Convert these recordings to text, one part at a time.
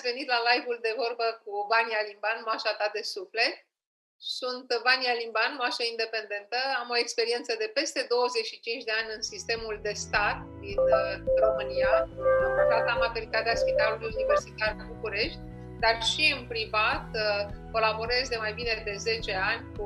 venit la live-ul de vorbă cu Vania Limban, moașa ta de suflet. Sunt Vania Limban, moașă independentă. Am o experiență de peste 25 de ani în sistemul de stat din România. Am lucrat la maternitatea Spitalului Universitar București, dar și în privat colaborez de mai bine de 10 ani cu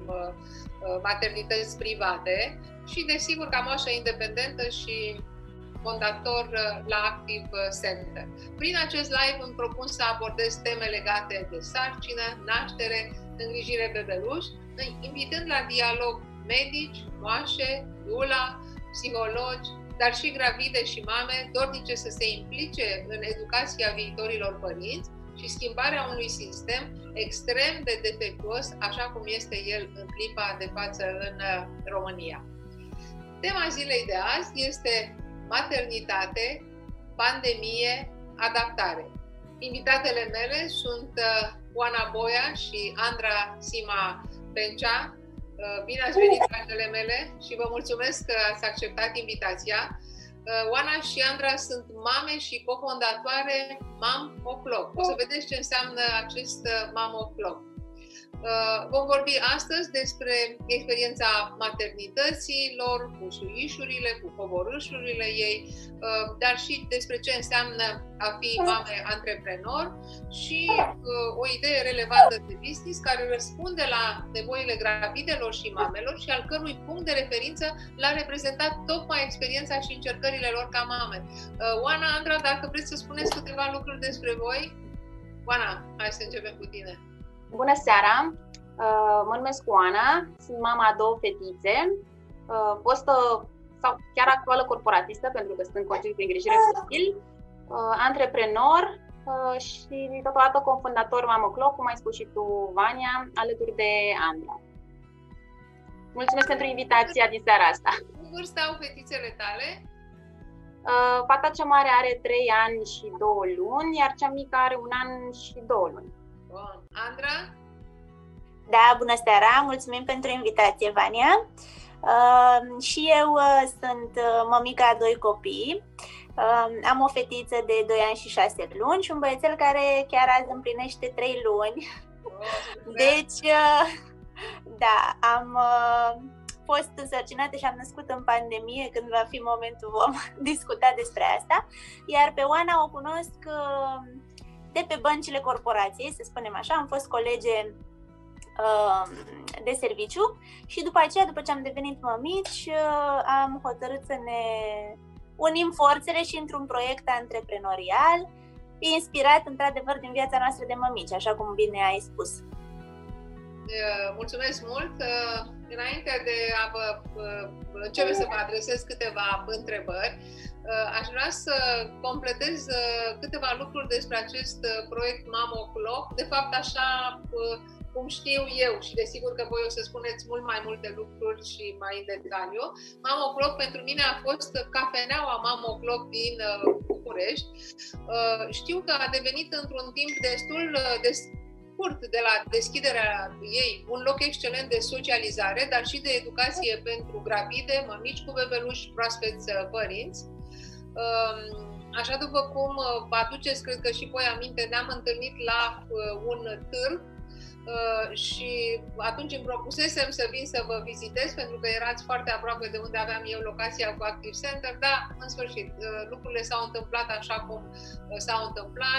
maternități private și, desigur, ca moașă independentă și fondator la Active Center. Prin acest live îmi propun să abordez teme legate de sarcină, naștere, îngrijire bebeluș, invitând la dialog medici, moașe, doula, psihologi, dar și gravide și mame dornice să se implice în educația viitorilor părinți și schimbarea unui sistem extrem de defectuos, așa cum este el în clipa de față în România. Tema zilei de azi este maternitate, pandemie, adaptare. Invitatele mele sunt Oana Boia și Andra Sima Pencea. Bine ați venit, dragile mele, și vă mulțumesc că ați acceptat invitația. Oana și Andra sunt mame și cofondatoare Mom O'Clock. O să vedeți ce înseamnă acest Mom O'Clock. Vom vorbi astăzi despre experiența maternităților, cu suișurile, cu coborâșurile ei, dar și despre ce înseamnă a fi mame antreprenor și o idee relevantă de business care răspunde la nevoile gravidelor și mamelor și al cărui punct de referință l-a reprezentat tocmai experiența și încercările lor ca mame. Oana, Andra, dacă vreți să spuneți câteva lucruri despre voi. Oana, hai să începem cu tine. Bună seara! Mă numesc Oana, sunt mama a două fetițe, fostă sau chiar actuală corporatistă, pentru că sunt în concediu de îngrijire copil, antreprenor și totodată cofondator Mom O'Clock, cum ai spus și tu, Vania, alături de Andra. Mulțumesc pentru invitația din seara asta. În vârstă au fetițele tale? Fata cea mare are 3 ani și 2 luni, iar cea mică are 1 an și 2 luni. Bun. Andra? Da, bună seara! Mulțumim pentru invitație, Vania. Și eu sunt mămica a 2 copii. Am o fetiță de 2 ani și 6 luni și un băiețel care chiar azi împlinește 3 luni. Deci, da, am fost însărcinată și am născut în pandemie. Când va fi momentul vom discuta despre asta. Iar pe Oana o cunosc de pe băncile corporației, să spunem așa. Am fost colege de serviciu și după aceea, după ce am devenit mămici, am hotărât să ne unim forțele și într-un proiect antreprenorial inspirat într-adevăr din viața noastră de mămici, așa cum bine ai spus. Mulțumesc mult! Înainte de a vă începe să vă adresez câteva întrebări, aș vrea să completez câteva lucruri despre acest proiect Mom O'Clock. De fapt, așa cum știu eu și desigur că voi o să spuneți mult mai multe lucruri și mai în detaliu. Mom O'Clock pentru mine a fost cafeneaua Mom O'Clock din București. Știu că a devenit într-un timp destul de scurt de la deschiderea ei un loc excelent de socializare, dar și de educație pentru gravide, mămici cu bebeluși, proaspeți părinți. Așa după cum vă aduceți, cred că și voi aminte, ne-am întâlnit la un târg și atunci îmi propusesem să vin să vă vizitez pentru că erați foarte aproape de unde aveam eu locația cu Active Center, dar în sfârșit lucrurile s-au întâmplat așa cum s-au întâmplat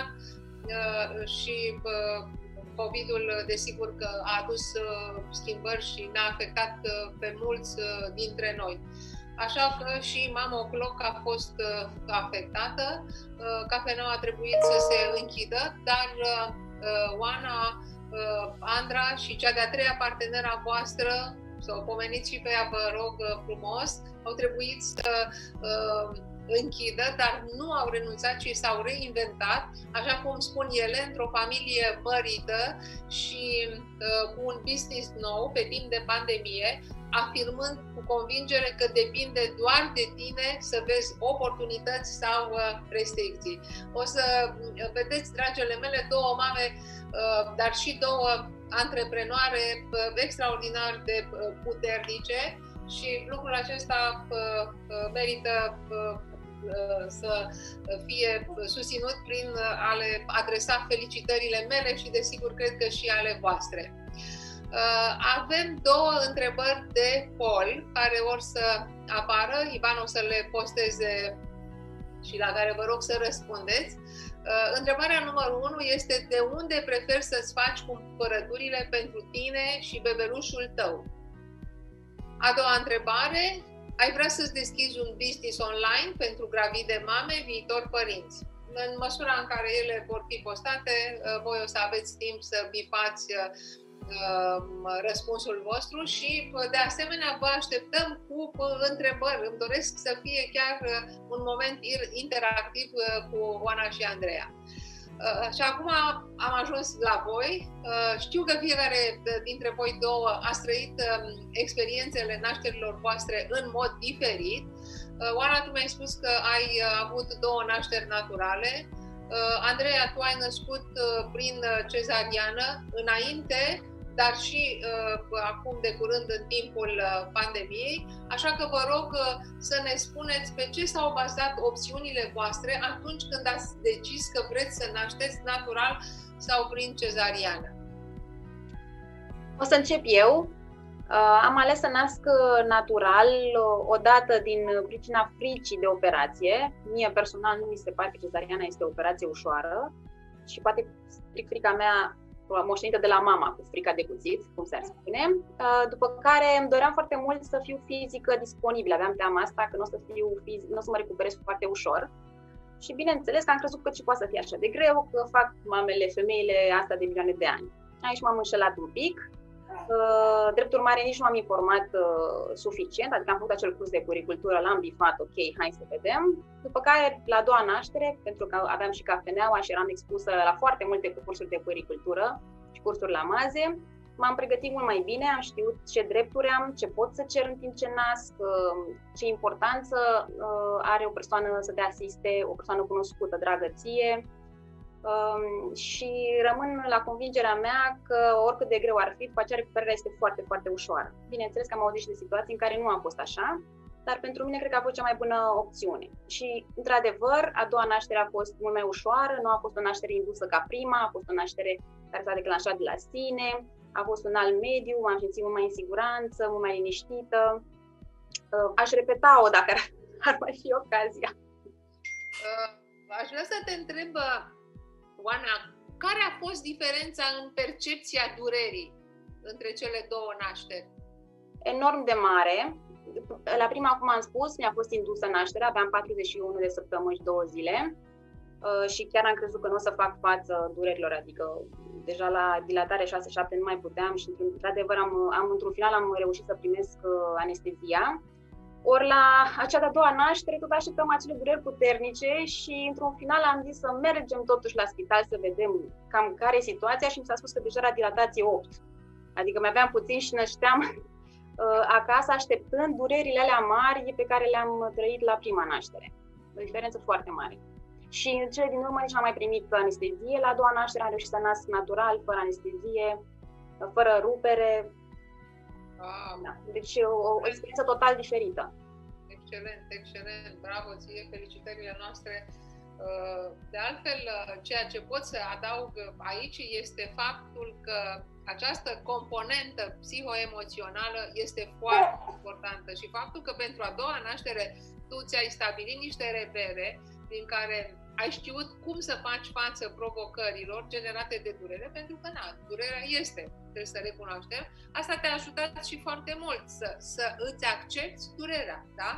și COVID-ul desigur că a adus schimbări și ne-a afectat pe mulți dintre noi. Așa că și Mom O'Clock a fost afectată, cafeneaua a trebuit să se închidă, dar Oana, Andra și cea de-a 3-a parteneră a voastră, să o pomeniți și pe ea, vă rog frumos, au trebuit să închidă, dar nu au renunțat, ci s-au reinventat, așa cum spun ele, într-o familie mărită și cu un business nou pe timp de pandemie, afirmând cu convingere că depinde doar de tine să vezi oportunități sau restricții. O să vedeți, dragile mele, 2 mame, dar și 2 antreprenoare extraordinar de puternice și lucrul acesta merită să fie susținut prin a le adresa felicitările mele și, desigur, cred că și ale voastre. Avem două întrebări de poll care vor să apară. Ivan o să le posteze și la care vă rog să răspundeți. Întrebarea numărul 1 este: de unde preferi să-ți faci cumpărăturile pentru tine și bebelușul tău? A doua întrebare: ai vrea să-ți deschizi un business online pentru gravide mame, viitori părinți? În măsura în care ele vor fi postate, voi o să aveți timp să bifați răspunsul vostru și, de asemenea, vă așteptăm cu întrebări. Îmi doresc să fie chiar un moment interactiv cu Oana și Andreea. Și acum am ajuns la voi. Știu că fiecare dintre voi două ați trăit experiențele nașterilor voastre în mod diferit. Oana, tu mi-ai spus că ai avut două nașteri naturale. Andreea, tu ai născut prin cezariană înainte, dar și acum de curând în timpul pandemiei, așa că vă rog să ne spuneți pe ce s-au bazat opțiunile voastre atunci când ați decis că vreți să nașteți natural sau prin cezariană. O să încep eu. Am ales să nasc natural odată din pricina fricii de operație. Mie personal nu mi se pare că cezariana este o operație ușoară și poate frica mea moștenită de la mama, cu frica de cuțit, cum s-ar spune. După care îmi doream foarte mult să fiu fizică disponibilă. Aveam teama asta că nu o să mă recuperez foarte ușor. Și bineînțeles că am crezut că ce poate să fie așa de greu, că fac femeile asta de milioane de ani. Aici m-am înșelat un pic. Drept urmare, nici nu am informat suficient, adică am făcut acel curs de puericultură, l-am bifat, ok, hai să vedem. După care, la a doua naștere, pentru că aveam și cafeneaua și eram expusă la foarte multe cursuri de puericultură și cursuri la maze, m-am pregătit mult mai bine, am știut ce drepturi am, ce pot să cer în timp ce nasc, ce importanță are o persoană să te asiste, o persoană cunoscută, dragă ție. Și rămân la convingerea mea că oricât de greu ar fi, după aceea recuperarea este foarte, foarte ușoară. Bineînțeles că am auzit și de situații în care nu a fost așa, dar pentru mine cred că a fost cea mai bună opțiune. Și, într-adevăr, a doua naștere a fost mult mai ușoară, nu a fost o naștere indusă ca prima, a fost o naștere care s-a declanșat de la sine, a fost un alt mediu, m-am simțit mult mai în siguranță, mult mai liniștită. Aș repeta-o dacă ar mai fi ocazia. Aș vrea să te întreb, Oana, care a fost diferența în percepția durerii între cele două nașteri? Enorm de mare. La prima, cum am spus, mi-a fost indusă nașterea, aveam 41 de săptămâni și 2 zile și chiar am crezut că nu o să fac față durerilor, adică deja la dilatare 6-7 nu mai puteam și într-adevăr într-un final am reușit să primesc anestezia. Ori la acea de-a doua naștere tot așteptăm acele dureri puternice și într-un final am zis să mergem totuși la spital să vedem cam care e situația și mi s-a spus că deja era dilatație 8. Adică mai aveam puțin și nășteam acasă așteptând durerile alea mari pe care le-am trăit la prima naștere. O diferență foarte mare. Și în cele din urmă nici n-am mai primit anestezie. La a doua naștere am reușit să nasc natural, fără anestezie, fără rupere. Da. Deci o experiență total diferită. Excelent, excelent. Bravo ție, felicitările noastre. De altfel, ceea ce pot să adaug aici este faptul că această componentă psihoemoțională este foarte importantă și faptul că pentru a doua naștere tu ți-ai stabilit niște repere prin care ai știut cum să faci față provocărilor generate de durere, pentru că durerea este, trebuie să recunoaștem. Asta te-a ajutat și foarte mult să îți accepti durerea, da?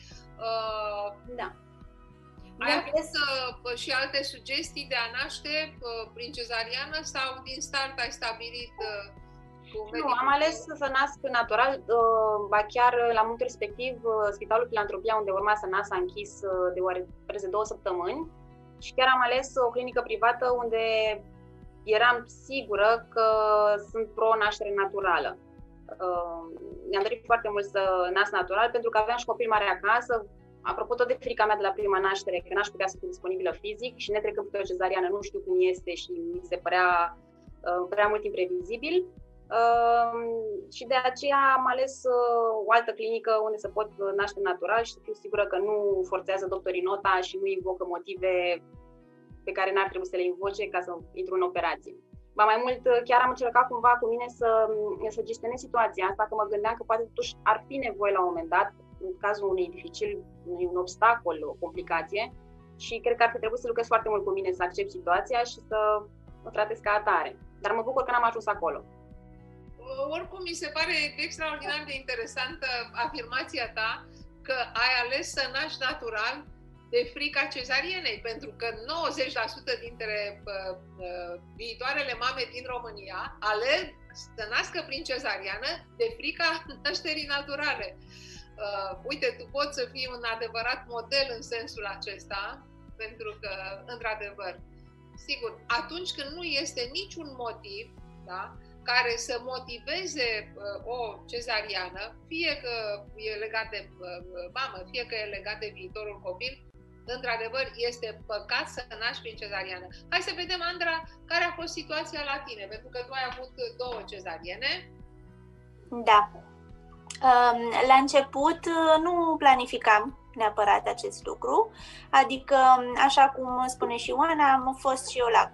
Da. Ai avut și alte sugestii de a naște prin cezariană sau din start ai stabilit cu medicul? Nu, am ales să nasc natural, ba chiar la momentul respectiv Spitalul Filantropia unde urma să nasc a închis de 2 săptămâni și chiar am ales o clinică privată unde eram sigură că sunt pro-naștere naturală. Mi-am dorit foarte mult să nasc natural pentru că aveam și copil mare acasă. Apropo tot de frica mea de la prima naștere, că n-aș putea să fiu disponibilă fizic și netrecând pe o cezariană, nu știu cum este și mi se părea prea mult imprevizibil. Și de aceea am ales o altă clinică unde se pot naște natural și să fiu sigură că nu forțează doctorii nota și nu invocă motive pe care n-ar trebui să le invoce ca să intru în operație. Ba mai mult, chiar am încercat cumva cu mine să gestionez situația asta, că mă gândeam că poate totuși ar fi nevoie la un moment dat, în cazul unui dificil, un obstacol, o complicație, și cred că ar fi trebuit să lucrez foarte mult cu mine, să accept situația și să o tratez ca atare. Dar mă bucur că n-am ajuns acolo. Oricum, mi se pare extraordinar de interesantă afirmația ta că ai ales să naști natural de frica cezarienei, pentru că 90% dintre viitoarele mame din România aleg să nască prin cezariană de frica nașterii naturale. Uite, tu poți să fii un adevărat model în sensul acesta, pentru că, într-adevăr, sigur, atunci când nu este niciun motiv, da, care să motiveze o cezariană, fie că e legat de mamă, fie că e legat de viitorul copil, într-adevăr, este păcat să naști prin cezariană. Hai să vedem, Andra, care a fost situația la tine, pentru că tu ai avut 2 cezariene. Da. La început nu planificam neapărat acest lucru, adică, așa cum spune și Oana, am fost și eu la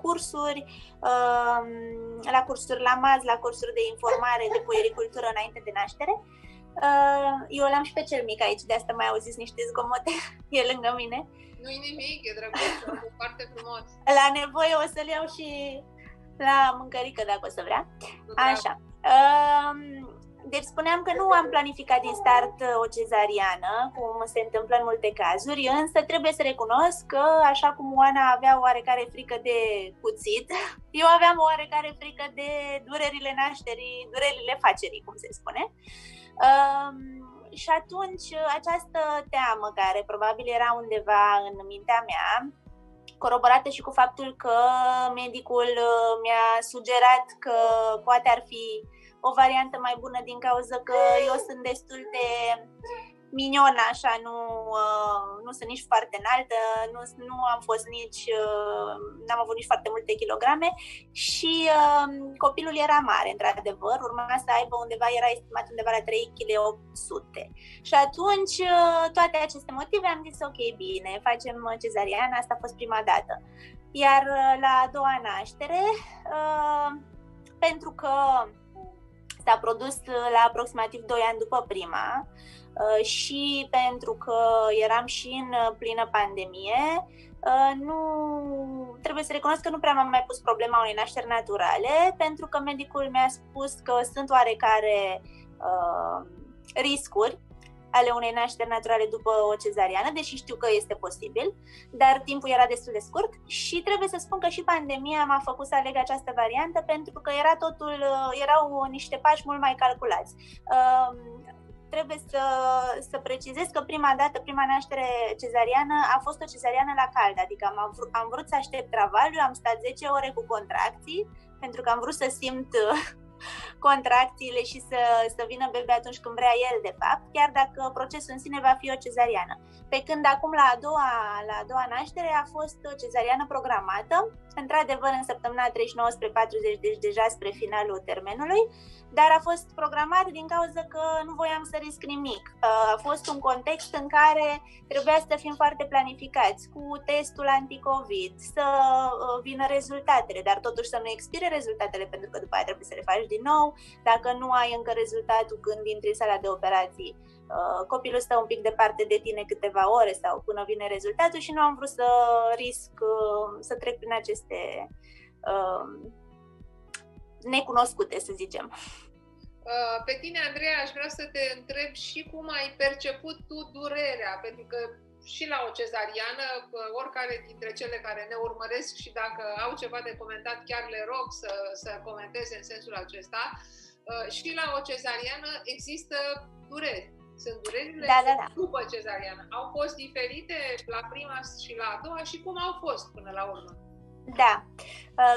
cursuri la MAZ, la cursuri de informare de puericultură înainte de naștere. Eu l-am și pe cel mic aici, de asta mai auziți niște zgomote, e lângă mine. Nu-i nimic, e drăguț, e foarte frumos. La nevoie o să-l iau și la mâncărică, dacă o să vrea. Așa. Deci spuneam că nu am planificat din start o cezariană, cum se întâmplă în multe cazuri, însă trebuie să recunosc că, așa cum Oana avea oarecare frică de cuțit, eu aveam oarecare frică de durerile nașterii, durerile facerii, cum se spune. Și atunci această teamă, care probabil era undeva în mintea mea, coroborată și cu faptul că medicul mi-a sugerat că poate ar fi o variantă mai bună din cauza că eu sunt destul de mignonă, așa, nu sunt nici foarte înaltă, nu am fost nici, n-am avut nici foarte multe kilograme și copilul era mare, într-adevăr, urma să aibă undeva, era estimat undeva la 3,8 kg. Și atunci, toate aceste motive, am zis, ok, bine, facem cezariană, asta a fost prima dată. Iar la a doua naștere, pentru că s-a produs la aproximativ 2 ani după prima și pentru că eram și în plină pandemie, nu trebuie să recunosc că nu prea m-am mai pus problema unei nașteri naturale, pentru că medicul mi-a spus că sunt oarecare riscuri ale unei nașteri naturale după o cezariană, deși știu că este posibil, dar timpul era destul de scurt și trebuie să spun că și pandemia m-a făcut să aleg această variantă, pentru că erau niște pași mult mai calculați. Trebuie să precizez că prima naștere cezariană a fost o cezariană la cald, adică am vrut să aștept travaliu, am stat 10 ore cu contracții, pentru că am vrut să simt contracțiile și să vină bebe atunci când vrea el, de fapt, chiar dacă procesul în sine va fi o cezariană. Pe când acum la a doua naștere a fost o cezariană programată, într-adevăr în săptămâna 39 spre 40, deci deja spre finalul termenului, dar a fost programat din cauza că nu voiam să risc nimic. A fost un context în care trebuia să fim foarte planificați, cu testul anticovid, să vină rezultatele, dar totuși să nu expire rezultatele, pentru că după aia trebuie să le faci din nou. Dacă nu ai încă rezultatul când intri în sala de operații, copilul stă un pic departe de tine câteva ore sau până vine rezultatul și nu am vrut să risc să trec prin aceste necunoscute, să zicem. Pe tine, Andreea, aș vrea să te întreb și cum ai perceput tu durerea, pentru că și la o cezariană, oricare dintre cele care ne urmăresc și dacă au ceva de comentat, chiar le rog să comenteze în sensul acesta, și la o cezariană există dureri. Sunt durerile după cezariană. Au fost diferite la prima și la a doua și cum au fost până la urmă? Da,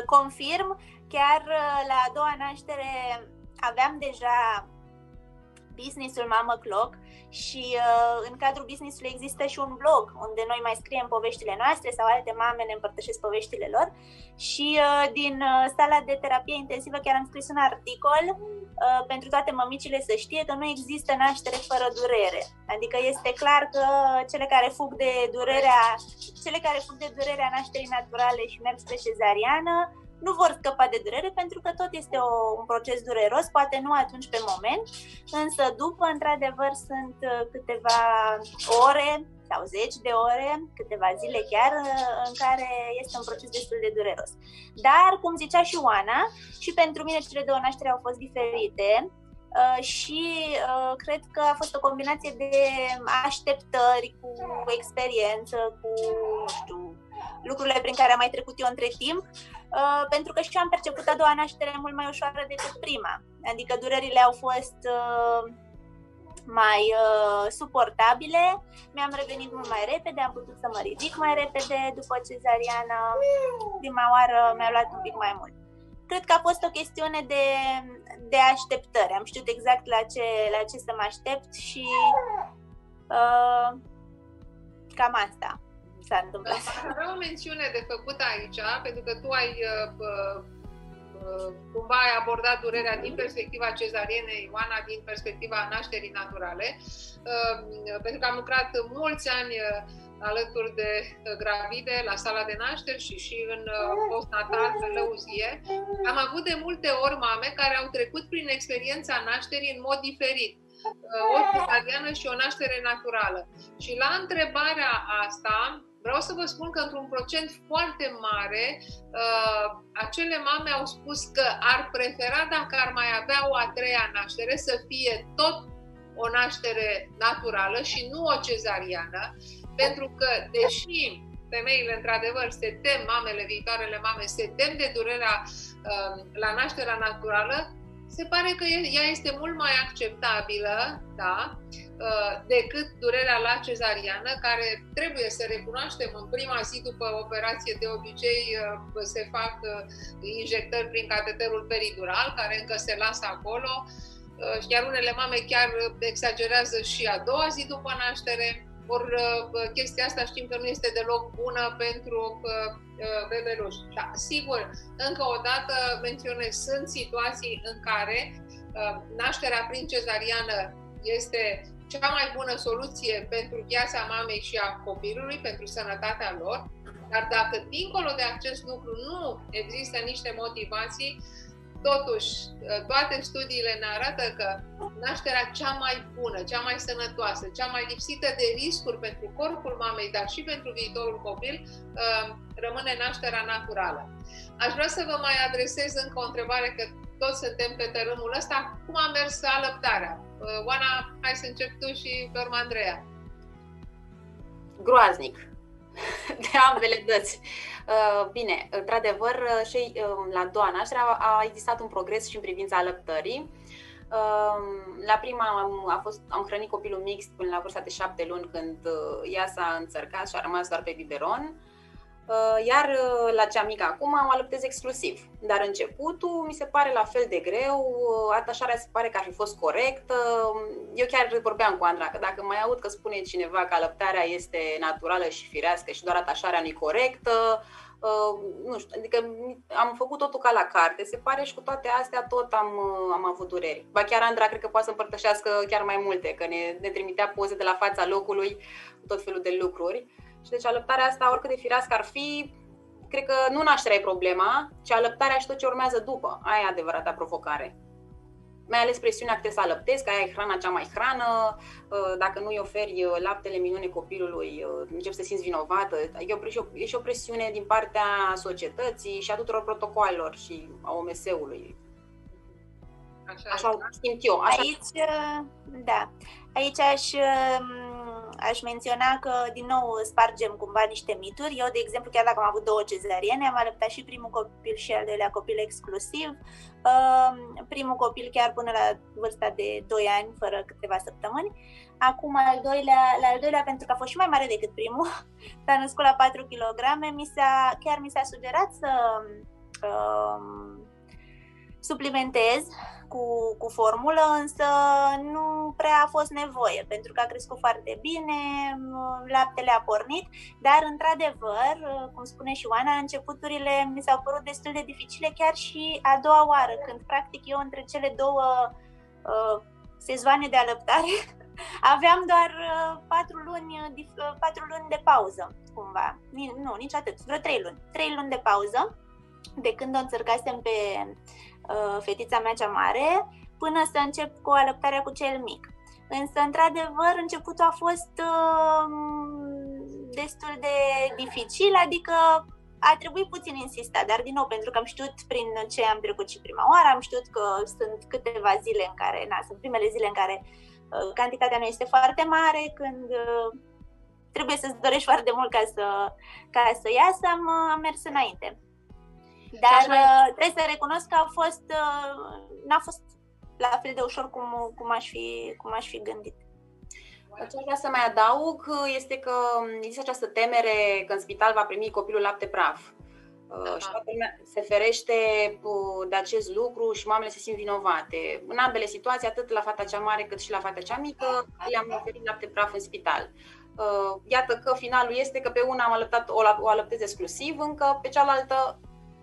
confirm, chiar la a doua naștere aveam deja businessul Mama Clock și în cadrul businessului există și un blog unde noi mai scriem poveștile noastre sau alte mame ne împărtășesc poveștile lor și din sala de terapie intensivă chiar am scris un articol pentru toate mămicile să știe că nu există naștere fără durere. Adică este clar că cele care fug de durerea nașterii naturale și merg spre cezariană nu vor scăpa de durere pentru că tot este un proces dureros, poate nu atunci pe moment, însă după, într-adevăr, sunt câteva ore sau zeci de ore, câteva zile chiar, în care este un proces destul de dureros. Dar, cum zicea și Oana, și pentru mine cele două nașteri au fost diferite și cred că a fost o combinație de așteptări cu experiență, cu, nu știu, lucrurile prin care am mai trecut eu între timp, pentru că și eu am perceput a doua naștere mult mai ușoară decât prima. Adică durerile au fost mai suportabile, mi-am revenit mult mai repede, am putut să mă ridic mai repede după cezariană, prima oară mi-a luat un pic mai mult. Cred că a fost o chestiune de așteptări, am știut exact la ce să mă aștept și cam asta s-a întâmplat. Vreau o mențiune de făcut aici, pentru că tu ai cumva ai abordat durerea din perspectiva cezarienei, Ioana din perspectiva nașterii naturale, pentru că am lucrat mulți ani alături de gravide la sala de nașteri și în postnatal, pe lăuzie. Am avut de multe ori mame care au trecut prin experiența nașterii în mod diferit. O cezariană și o naștere naturală. Și la întrebarea asta, vreau să vă spun că într-un procent foarte mare, acele mame au spus că ar prefera, dacă ar mai avea o a treia naștere, să fie tot o naștere naturală și nu o cezariană, pentru că, deși femeile, într-adevăr, se tem, viitoarele mame, se tem de durerea la nașterea naturală, se pare că ea este mult mai acceptabilă, da, decât durerea la cezariană, care trebuie să recunoaștem în prima zi după operație, de obicei se fac injectări prin cateterul peridural, care încă se lasă acolo, iar unele mame chiar exagerează și a doua zi după naștere. Ori chestia asta știm că nu este deloc bună pentru bebeluși. Da, sigur, încă o dată menționez, sunt situații în care nașterea prin cezariană este cea mai bună soluție pentru viața mamei și a copilului, pentru sănătatea lor, dar dacă dincolo de acest lucru nu există niște motivații, totuși, toate studiile ne arată că nașterea cea mai bună, cea mai sănătoasă, cea mai lipsită de riscuri pentru corpul mamei, dar și pentru viitorul copil, rămâne nașterea naturală. Aș vrea să vă mai adresez încă o întrebare, că toți suntem pe tărâmul ăsta. Cum a mers alăptarea? Oana, hai să încep tu și pe urmă Andreea. Groaznic. De ambele dăți. Bine, într-adevăr, și la a doua naștere a existat un progres și în privința alăptării. La prima am hrănit copilul mixt până la vârsta de 7 luni, când ea s-a înțărcat și a rămas doar pe biberon. Iar la cea mică acum o alăptez exclusiv. Dar începutul mi se pare la fel de greu, atașarea se pare că ar fi fost corectă. Eu chiar vorbeam cu Andra că dacă mai aud că spune cineva că alăptarea este naturală și firească și doar atașarea nu-i corectă, nu știu, adică am făcut totul ca la carte, se pare, și cu toate astea tot am avut dureri. Ba chiar Andra cred că poate să împărtășească chiar mai multe, că ne trimitea poze de la fața locului, tot felul de lucruri. Și deci alăptarea asta, oricât de firească ar fi, cred că nu nașterea e problema, ci alăptarea și tot ce urmează după. Aia e adevărata provocare. Mai ales presiunea că trebuie să alăptezi, că aia e hrana cea mai hrană, dacă nu îi oferi laptele minune copilului, începi să te simți vinovată. E și o presiune din partea societății și a tuturor protocoalelor și a OMS-ului. Așa simt eu. Așa. Aici, da. Aici aș menționa că, din nou, spargem cumva niște mituri. Eu, de exemplu, chiar dacă am avut 2 cezariene, am alăptat și primul copil și al doilea copil exclusiv. Primul copil chiar până la vârsta de 2 ani, fără câteva săptămâni. Acum, la al doilea, pentru că a fost și mai mare decât primul, s-a născut la 4 kg, chiar mi s-a sugerat suplimentez cu formulă, însă nu prea a fost nevoie, pentru că a crescut foarte bine, laptele a pornit, dar într-adevăr, cum spune și Oana, începuturile mi s-au părut destul de dificile, chiar și a doua oară, când practic eu între cele două sezoane de alăptare aveam doar 4 luni de pauză, cumva. Nu, nici atât, vreo 3 luni. 3 luni de pauză, de când o înțărcasem pe fetița mea cea mare, până să încep cu alăptarea cu cel mic. Însă, într-adevăr, începutul a fost destul de dificil, adică a trebuit puțin insistat, dar din nou, pentru că am știut prin ce am trecut și prima oară, am știut că sunt câteva zile în care, sunt primele zile în care cantitatea nu este foarte mare, când trebuie să-ți dorești foarte mult ca să iasă, am mers înainte. Dar trebuie să recunosc că n-a fost la fel de ușor cum aș fi gândit. Ce aș vrea să mai adaug este că există această temere că în spital va primi copilul lapte praf. Și toată lumea se ferește de acest lucru și mamele se simt vinovate. În ambele situații, atât la fata cea mare cât și la fata cea mică, le-am oferit lapte praf în spital. Iată că finalul este că pe una am alăptat, o alăptez exclusiv, încă pe cealaltă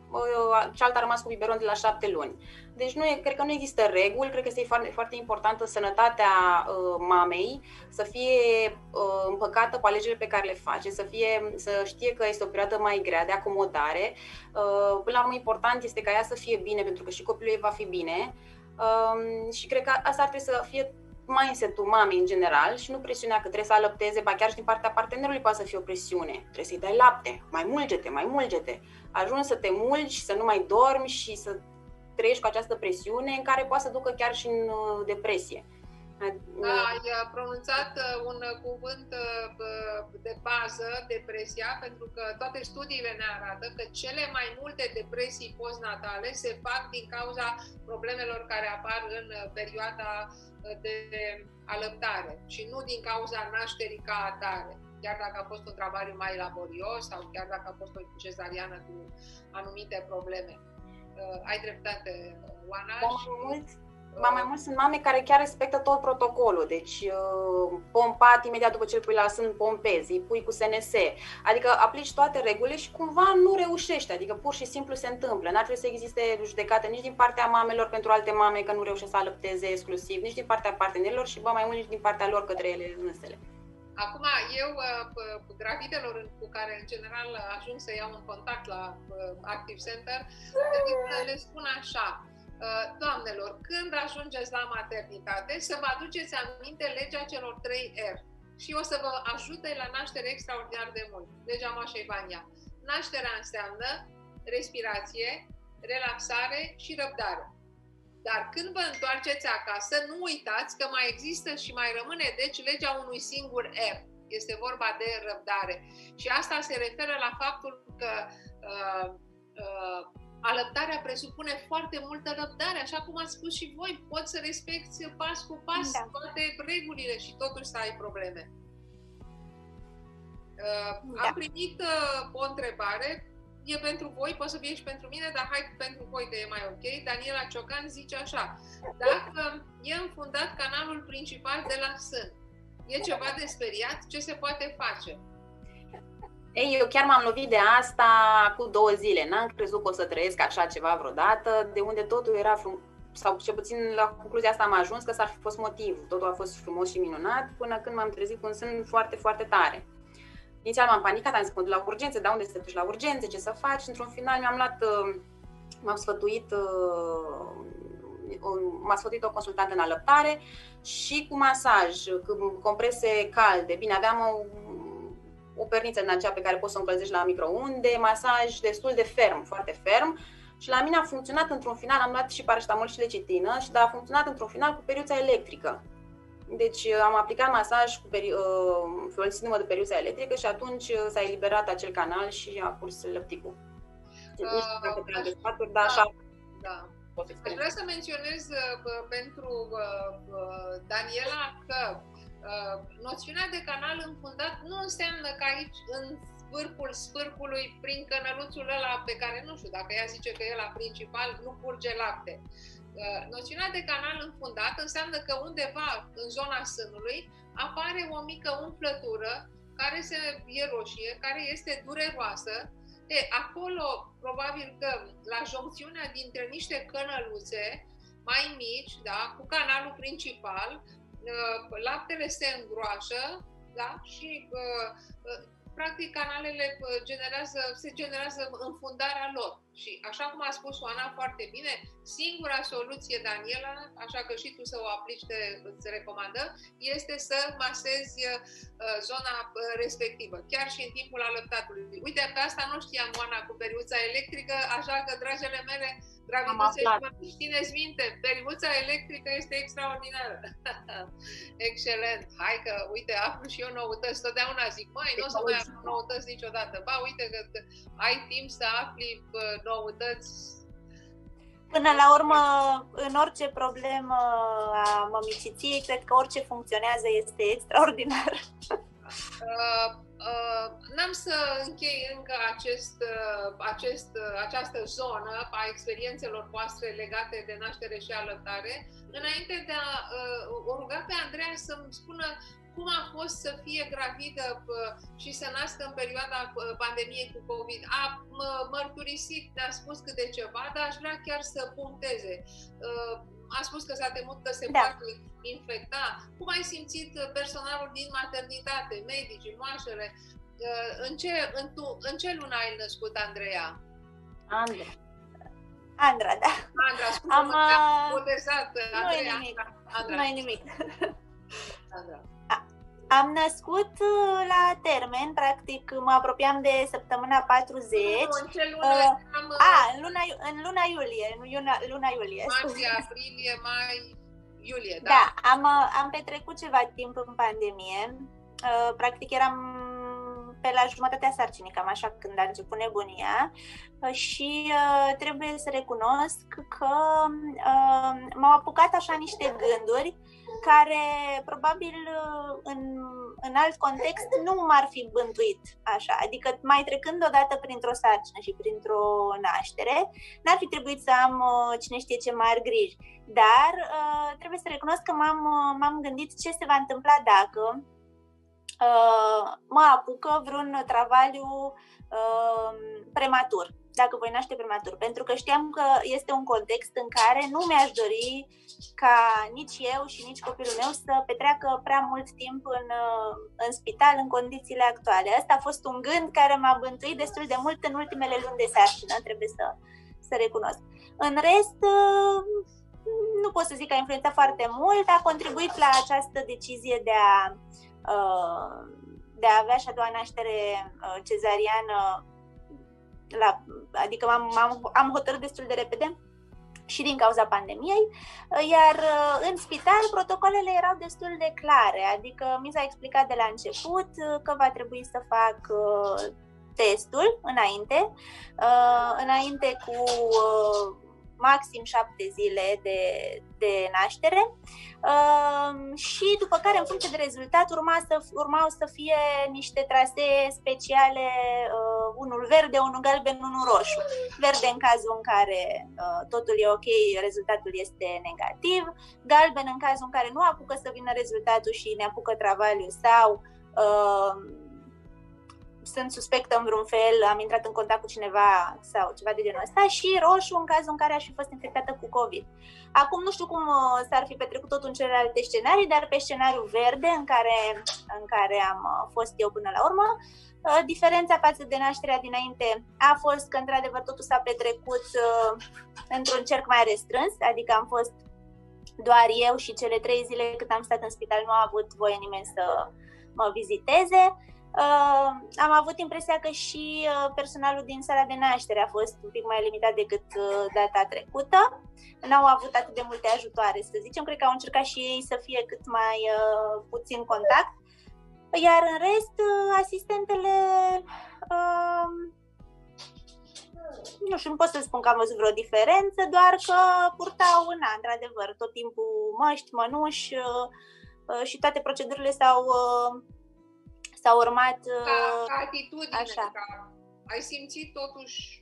a rămas cu biberon de la 7 luni. Deci cred că nu există reguli, cred că este foarte, foarte importantă sănătatea mamei, să fie împăcată cu alegerile pe care le face, să știe că este o perioadă mai grea de acomodare. Până la urmă, important este ca ea să fie bine, pentru că și copilul ei va fi bine. Și cred că asta ar trebui să fie mindset-ul mamei în general și nu presiunea că trebuie să alăpteze, ba chiar și din partea partenerului poate să fie o presiune. Trebuie să-i dai lapte, mai mulgete. Ajungi să te mulgi, să nu mai dormi și să trăiești cu această presiune în care poate să ducă chiar și în depresie. Da, ai pronunțat un cuvânt de bază, depresia, pentru că toate studiile ne arată că cele mai multe depresii postnatale se fac din cauza problemelor care apar în perioada de alăptare și nu din cauza nașterii ca atare. Chiar dacă a fost un travaliu mai laborios sau chiar dacă a fost o cezariană cu anumite probleme. Ai dreptate, Oana. Mai mult sunt mame care chiar respectă tot protocolul, deci pompat imediat după ce îl pui la sân, pompezi, îi pui cu SNS, adică aplici toate regulile și cumva nu reușești, adică pur și simplu se întâmplă. N-ar trebui să existe judecată nici din partea mamelor pentru alte mame că nu reușesc să alăpteze exclusiv, nici din partea partenerilor și mai mult nici din partea lor către ele însele. Acum, eu, gravidelor cu care, în general, ajung să iau un contact la Active Center, le spun așa: doamnelor, când ajungeți la maternitate, să vă aduceți aminte legea celor 3 R și o să vă ajute la naștere extraordinar de mult. Legea Mașei Vania. Nașterea înseamnă respirație, relaxare și răbdare. Dar când vă întoarceți acasă, nu uitați că mai există și mai rămâne, deci, legea unui singur R. Este vorba de răbdare. Și asta se referă la faptul că alăptarea presupune foarte multă răbdare, așa cum ați spus și voi, poți să respecti pas cu pas toate regulile și totuși să ai probleme. Am primit o întrebare, e pentru voi, poate să fie și pentru mine, dar hai pentru voi că e mai ok. Daniela Ciocan zice așa: dacă e înfundat canalul principal de la sân, e ceva de speriat? Ce se poate face? Ei, eu chiar m-am lovit de asta cu 2 zile. N-am crezut că o să trăiesc așa ceva vreodată, de unde totul era sau cel puțin la concluzia asta am ajuns că s-ar fi fost motiv. Totul a fost frumos și minunat până când m-am trezit cu un sân foarte, foarte tare. Inițial m-am panicat, am zis că mă duc la urgențe, dar unde să te duci la urgențe, ce să faci? Într-un final m-a sfătuit o consultantă în alăptare și cu masaj, cu comprese calde. Bine, aveam o perniță din aceea pe care poți să o încălzești la microunde, masaj destul de ferm, foarte ferm. Și la mine a funcționat într-un final, am luat și paracetamol și lecitină, dar a funcționat într-un final cu periuța electrică. Deci am aplicat masaj folosindu-mă de periuța electrică și atunci s-a eliberat acel canal și a curs lăpticul. Nu știu dacă trebuie de sfaturi, dar așa. Da. Aș vrea să menționez pentru Daniela că noțiunea de canal înfundat nu înseamnă că aici în vârful sfârcului prin cănăluțul ăla pe care, nu știu, dacă ea zice că e la principal, nu curge lapte. Noțiunea de canal înfundat înseamnă că undeva în zona sânului apare o mică umflătură care e roșie, care este dureroasă. Acolo, probabil că la joncțiunea dintre niște cănăluțe mai mici, da, cu canalul principal, laptele se îngroașă, da, și practic canalele se generează înfundarea lor. Și așa cum a spus Oana foarte bine, singura soluție, Daniela, așa că și tu să o aplici, îți recomandă, este să masezi zona respectivă, chiar și în timpul alăptatului. Uite, pe asta nu știam, Oana, cu periuța electrică, așa că, dragele mele, dragăduțe, țineți minte, periuța electrică este extraordinară. Excelent! Hai că, uite, aflu și eu noutăți, totdeauna zic, măi, nu o să mai aflu noutăți niciodată. Ba, uite că ai timp să afli noutăți. Până la urmă, în orice problemă a mămiciției, cred că orice funcționează este extraordinar. N-am să închei încă această zonă a experiențelor voastre legate de naștere și alăptare, înainte de a o ruga pe Andreea să-mi spună cum a fost să fie gravidă și să nască în perioada pandemiei cu COVID. A mărturisit, ne-a spus câte ceva, dar aș vrea chiar să puncteze. A spus că s-a temut că se poate infecta. Cum ai simțit personalul din maternitate, medicii, moașele? În ce lună ai născut, Andreea? Andra, da. Andra, spune-mă că am botezat. Nu e nimic. Andra. Am născut la termen, practic mă apropiam de săptămâna 40. În ce lună? În luna iulie. Luna iulie. Martie, aprilie, mai, iulie, da? Da, am petrecut ceva timp în pandemie. Practic eram pe la jumătatea sarcinii, cam așa, când a început nebunia, și trebuie să recunosc că m-au apucat așa niște gânduri care probabil în alt context nu m-ar fi bântuit așa, adică mai trecând odată printr-o sarcină și printr-o naștere, n-ar fi trebuit să am cine știe ce mari griji, dar trebuie să recunosc că m-am gândit ce se va întâmpla dacă mă apucă vreun travaliu prematur, dacă voi naște prematur, pentru că știam că este un context în care nu mi-aș dori ca nici eu și nici copilul meu să petreacă prea mult timp în spital în condițiile actuale. Asta a fost un gând care m-a bântuit destul de mult în ultimele luni de sarcină, trebuie să recunosc. În rest, nu pot să zic că a influențat foarte mult, a contribuit la această decizie de a avea și a doua naștere cezariană, adică am hotărât destul de repede și din cauza pandemiei, iar în spital protocolele erau destul de clare, adică mi s-a explicat de la început că va trebui să fac testul înainte cu maxim 7 zile de naștere și după care, în funcție de rezultat, urmau să fie niște trasee speciale, unul verde, unul galben, unul roșu. Verde în cazul în care totul e ok, rezultatul este negativ, galben în cazul în care nu apucă să vină rezultatul și ne apucă travaliu sau sunt suspectă în vreun fel, am intrat în contact cu cineva sau ceva de genul ăsta, și roșu în cazul în care aș fi fost infectată cu COVID. Acum nu știu cum s-ar fi petrecut totul în celelalte scenarii, dar pe scenariul verde în care am fost eu până la urmă, diferența față de nașterea dinainte a fost că într-adevăr totul s-a petrecut într-un cerc mai restrâns, adică am fost doar eu și cele 3 zile cât am stat în spital nu a avut voie nimeni să mă viziteze. Am avut impresia că și personalul din sala de naștere a fost un pic mai limitat decât data trecută. N-au avut atât de multe ajutoare, să zicem. Cred că au încercat și ei să fie cât mai puțin contact. Iar în rest, asistentele, nu știu, nu pot să spun că am văzut vreo diferență, doar că purtau, într-adevăr, tot timpul măști, mănuși și toate procedurile s-au S-a urmat ca atitudine, așa. Ai simțit totuși?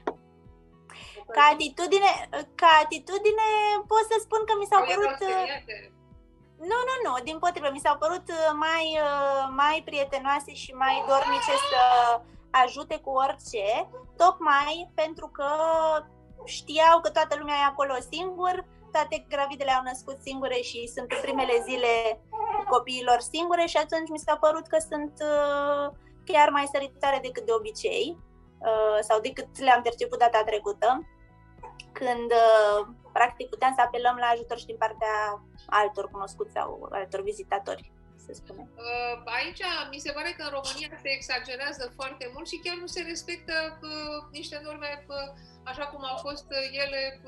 Ca atitudine pot să spun că mi s-au părut... Nu, din potrivă, mi s-au părut mai prietenoase și mai dornice să ajute cu orice, tocmai pentru că știau că toată lumea e acolo singur, toate gravidele au născut singure și sunt în primele zile cu copiilor singure și atunci mi s-a părut că sunt chiar mai săritare decât de obicei sau decât le-am perceput data trecută, când practic puteam să apelăm la ajutor și din partea altor cunoscuți sau altor vizitatori, să spunem. Aici mi se pare că în România se exagerează foarte mult și chiar nu se respectă niște norme așa cum au fost ele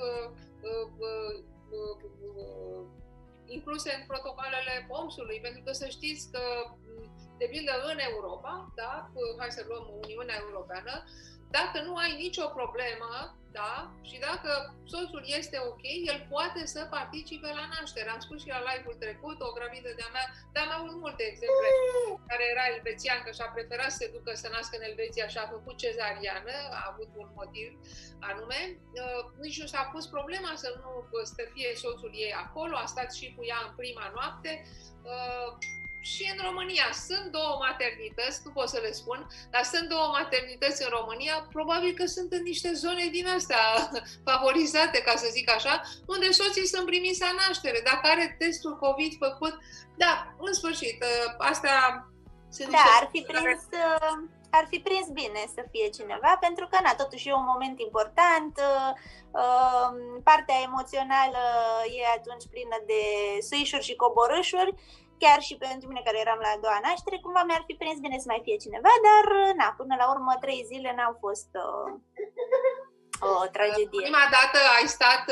incluse în protocoalele OMS-ului, pentru că să știți că, de pildă, în Europa, da, hai să luăm Uniunea Europeană, dacă nu ai nicio problemă, da, și dacă soțul este ok, el poate să participe la naștere. Am spus și la live-ul trecut, o gravidă de-a mea, dar mai avut multe exemple, care era elvețiancă și a preferat să se ducă să nască în Elveția și a făcut cezariană, a avut un motiv anume. Nici nu s-a pus problema să nu fie soțul ei acolo, a stat și cu ea în prima noapte. Și în România sunt două maternități, nu pot să le spun, dar sunt două maternități în România, probabil că sunt în niște zone din astea favorizate, ca să zic așa, unde soții sunt primiți la naștere. Dacă are testul COVID făcut, da, în sfârșit, astea sunt niște... ar fi prins bine să fie cineva, pentru că, totuși e un moment important, partea emoțională e atunci plină de suișuri și coborâșuri, chiar și pentru mine care eram la a doua naștere, cumva mi-ar fi prins bine să mai fie cineva, dar până la urmă 3 zile n-au fost o tragedie. Prima dată ai stat,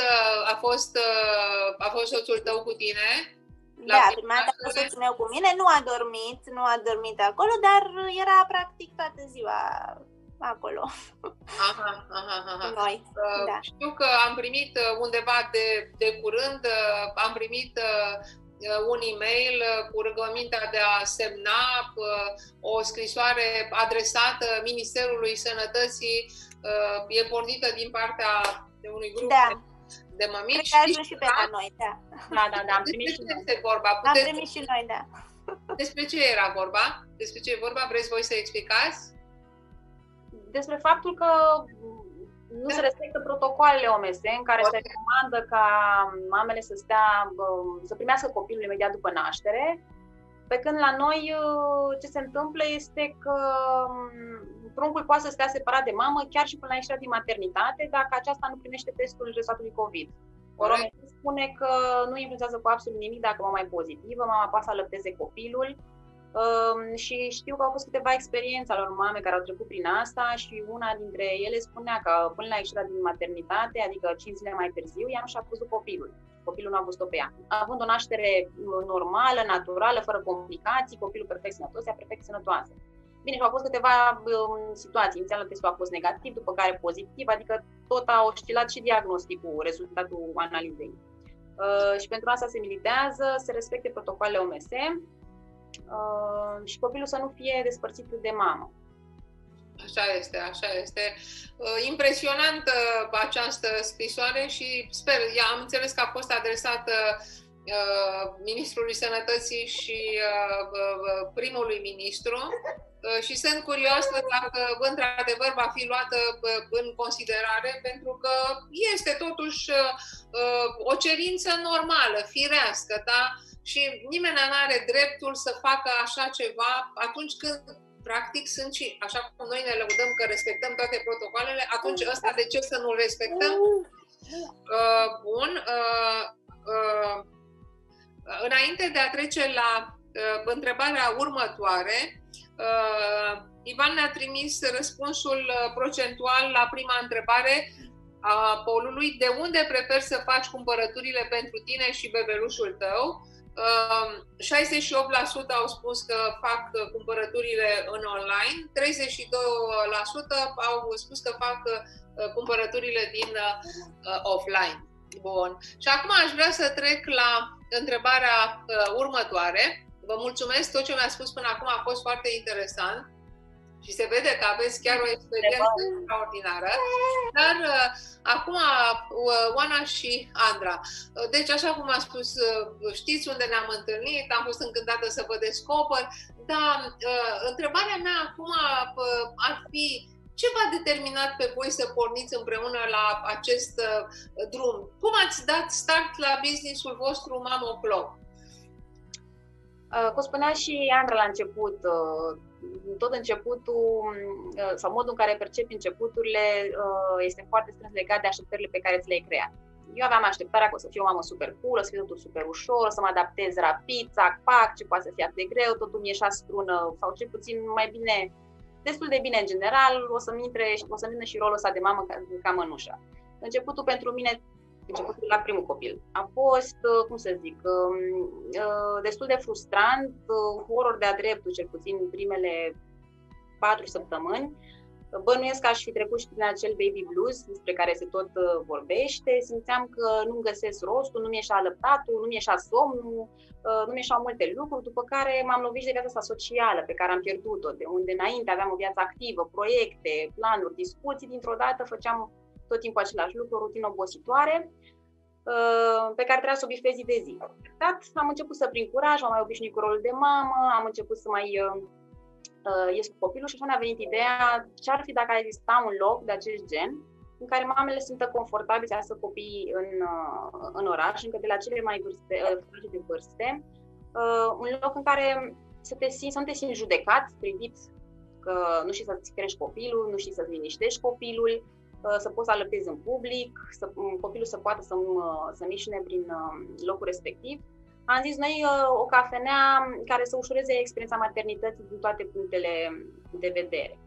a fost soțul tău cu tine? Da, prima dată a fost soțul meu cu mine, nu a dormit acolo, dar era practic toată ziua acolo. Aha. Noi, da. Știu că am primit undeva de curând, am primit un e-mail cu rugămintea de a semna o scrisoare adresată Ministerului Sănătății, e pornită din partea de unui grup de mămici. Cred că și pe la noi, da. Da, am primit și noi. Am primit și noi, da. Despre ce era vorba? Despre ce e vorba? Vreți voi să explicați? Despre faptul că nu se respectă protocoalele OMS în care se recomandă ca mamele să primească copilul imediat după naștere, pe când la noi ce se întâmplă este că pruncul poate să stea separat de mamă chiar și până la ieșirea din maternitate dacă aceasta nu primește testul rezultatului COVID. OMS spune că nu influențează cu absolut nimic dacă mama e pozitivă, mama poate să alăpteze copilul. Și știu că au fost câteva experiențe ale unor mame care au trecut prin asta și una dintre ele spunea că până la ieșirea din maternitate, adică 5 zile mai târziu, ea nu și-a văzut copilul. Copilul nu a văzut-o pe ea. Având o naștere normală, naturală, fără complicații, copilul perfect sănătos, ea perfect sănătoasă. Bine, și au fost câteva situații. Inițial testul a fost negativ, după care pozitiv, adică tot a oscilat și diagnosticul, rezultatul analizei. Și pentru asta se militează, se respecte protocoalele OMS, și copilul să nu fie despărțit de mamă. Așa este. Impresionantă această scrisoare și sper, am înțeles că a fost adresată Ministrului Sănătății și primului ministru și sunt curioasă dacă într-adevăr va fi luată în considerare, pentru că este totuși o cerință normală, firească, da? Și nimeni nu are dreptul să facă așa ceva atunci când, practic, sunt și, așa cum noi ne lăudăm că respectăm toate protocoalele, atunci ăsta de ce să nu-l respectăm? Înainte de a trece la întrebarea următoare, Ivan ne-a trimis răspunsul procentual la prima întrebare a polului. De unde preferi să faci cumpărăturile pentru tine și bebelușul tău? 68% au spus că fac cumpărăturile în online, 32% au spus că fac cumpărăturile din offline. Bun. Și acum aș vrea să trec la întrebarea următoare. vă mulțumesc, tot ce mi-a spus până acum a fost foarte interesant. Și se vede că aveți chiar o experiență extraordinară. Dar acum, Oana și Andra, deci așa cum am spus, știți unde ne-am întâlnit, am fost încântată să vă descoper, dar întrebarea mea acum ar fi: ce v-a determinat pe voi să porniți împreună la acest drum? Cum ați dat start la business-ul vostru Mamo Club? Cum spunea și Andra la început, tot începutul sau modul în care percepi începuturile este foarte strâns legat de așteptările pe care ți le-ai creat. Eu aveam așteptarea că o să fiu o mamă super cool, o să fie totul super ușor, să mă adaptez rapid, țac-pac, ce poate să fie atât de greu, totul mi ieșea strună sau cel puțin mai bine, destul de bine în general, o să-mi vină și rolul ăsta de mamă ca mănușă. Începutul pentru mine, începutul la primul copil, a fost, cum să zic, destul de frustrant, horror de-a dreptul, cel puțin în primele 4 săptămâni. Bănuiesc că aș fi trecut și prin acel baby blues despre care se tot vorbește. Simțeam că nu-mi găsesc rostul, nu mi-eșa alăptatul, nu mi-eșa somnul, nu mi-eșau multe lucruri, după care m-am lovit de viața asta socială pe care am pierdut-o, de unde înainte aveam o viață activă, proiecte, planuri, discuții, dintr-o dată făceam tot timpul același lucru, o rutină obositoare, pe care trebuia să o bifez zi de zi. Am început să prind curaj, m-am mai obișnuit cu rolul de mamă, am început să mai ies cu copilul și așa ne-a venit ideea ce ar fi dacă ar exista un loc de acest gen în care mamele sunt confortabile să iasă copiii în oraș, încă de la cele mai de vârste, un loc în care să nu te simți judecat, privit că nu știi să-ți crești copilul, nu știi să-ți liniștești copilul, să poți să alăptezi în public, copilul să poată să mișine prin locul respectiv. Am zis noi o cafenea care să ușureze experiența maternității din toate punctele de vedere.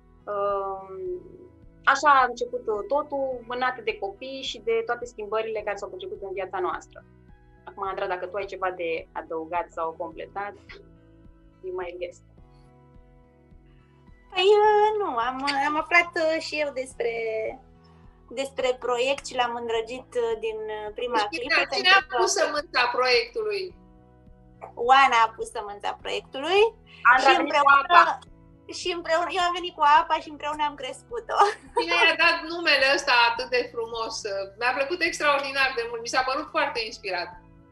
Așa a început totul, mânate de copii și de toate schimbările care s-au petrecut în viața noastră. Acum, Andra, dacă tu ai ceva de adăugat sau completat, you might guess. Păi nu, am aflat și eu despre proiect și l-am îndrăgit din prima clipă. Cine a pus sămânța proiectului? Oana a pus sămânța proiectului și împreună eu am venit cu apa și împreună am crescut-o. Cine i-a dat numele ăsta atât de frumos? Mi-a plăcut extraordinar de mult, mi s-a părut foarte inspirat.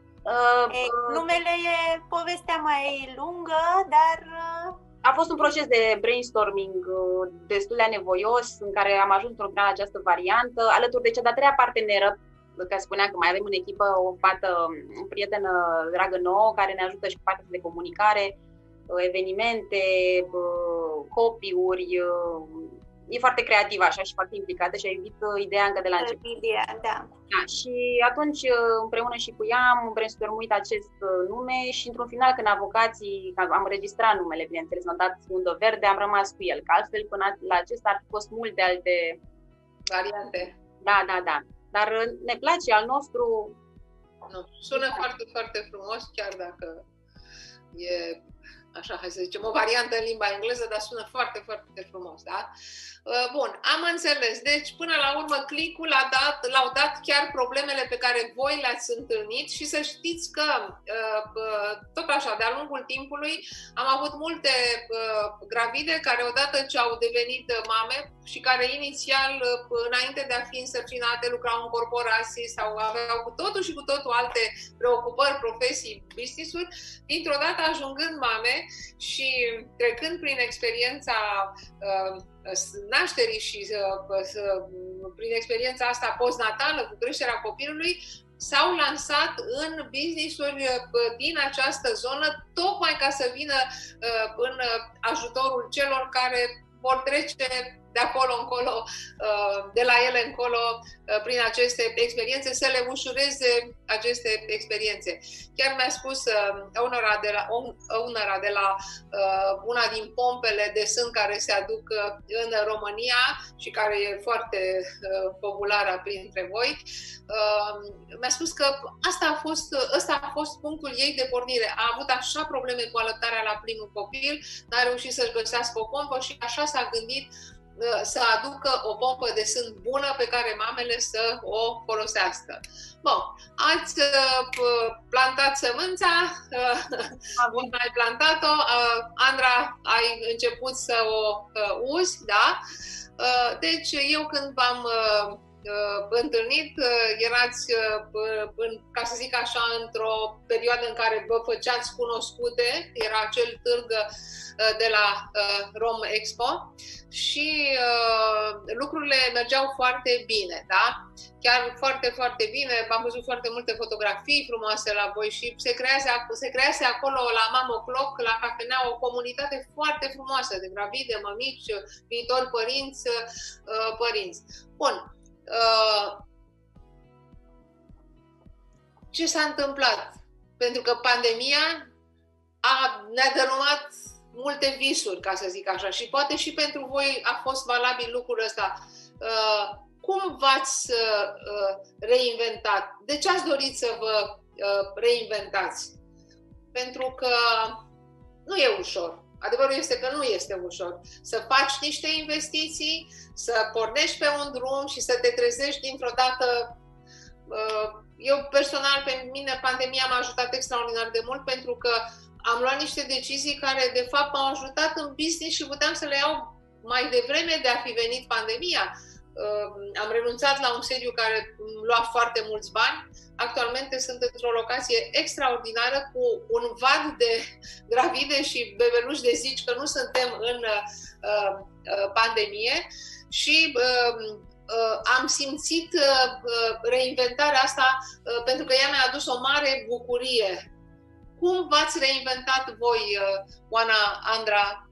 Numele e povestea mai lungă, dar... A fost un proces de brainstorming destul de anevoios, în care am ajuns într-o la această variantă, alături de cea de-a treia parteneră, care spunea că mai avem în echipă o fată, o prietenă dragă nouă, care ne ajută și cu partea de comunicare, evenimente, copy-uri. E foarte creativă așa și foarte implicată și a iubit ideea încă de la început. Da. Și atunci, împreună și cu ea, am brainstormuit acest nume și într-un final, când avocații, am înregistrat numele, bineînțeles, m-am dat undă verde, am rămas cu el, că altfel până la acesta ar fi fost multe alte variante. Da. Dar ne place al nostru. Nu, sună foarte, foarte frumos, chiar dacă e... așa, hai să zicem, o variantă în limba engleză, dar sună foarte, foarte frumos, da? Bun, am înțeles. Deci, până la urmă, Clicul l-au dat chiar problemele pe care voi le-ați întâlnit și să știți că, tot așa, de-a lungul timpului, am avut multe gravide care, odată ce au devenit mame și care inițial, înainte de a fi însărcinate, lucrau în corporații sau aveau cu totul și cu totul alte preocupări, profesii, business-uri, dintr-o dată ajungând mame și trecând prin experiența nașterii și prin experiența asta postnatală cu creșterea copilului, s-au lansat în business-uri din această zonă, tocmai ca să vină în ajutorul celor care vor trece de acolo încolo, de la ele încolo, prin aceste experiențe, să le ușureze aceste experiențe. Chiar mi-a spus owner de la una din pompele de sân care se aduc în România și care e foarte populară printre voi, mi-a spus că ăsta a fost punctul ei de pornire. A avut așa probleme cu alăptarea la primul copil, n-a reușit să-și găsească o pompă și așa s-a gândit să aducă o pompă de sân bună pe care mamele să o folosească. Bun, ați plantat sămânța, ai plantat-o, Andra, ai început să o uzi, da? Deci eu când v-am întâlnit, erați, ca să zic așa, într-o perioadă în care vă făceați cunoscute, era acel târg de la Rom Expo și lucrurile mergeau foarte bine, da? Chiar foarte, foarte bine, am văzut foarte multe fotografii frumoase la voi și se crease acolo la Mama Clock, la cafenea, o comunitate foarte frumoasă de gravide, mămici, viitori părinți. Bun. Ce s-a întâmplat? Pentru că pandemia ne-a dărâmat multe visuri, ca să zic așa, și poate și pentru voi a fost valabil lucrul ăsta. Cum v-ați reinventat? De ce ați dorit să vă reinventați? Pentru că nu e ușor. Adevărul este că nu este ușor. Să faci niște investiții, să pornești pe un drum și să te trezești dintr-o dată. Eu personal, pe mine, pandemia m-a ajutat extraordinar de mult pentru că am luat niște decizii care, de fapt, m-au ajutat în business și puteam să le iau mai devreme de a fi venit pandemia. Am renunțat la un sediu care îmi lua foarte mulți bani. Actualmente sunt într-o locație extraordinară cu un vad de gravide și bebeluși de zici că nu suntem în pandemie și am simțit reinventarea asta pentru că ea mi-a adus o mare bucurie. Cum v-ați reinventat voi, Oana, Andra?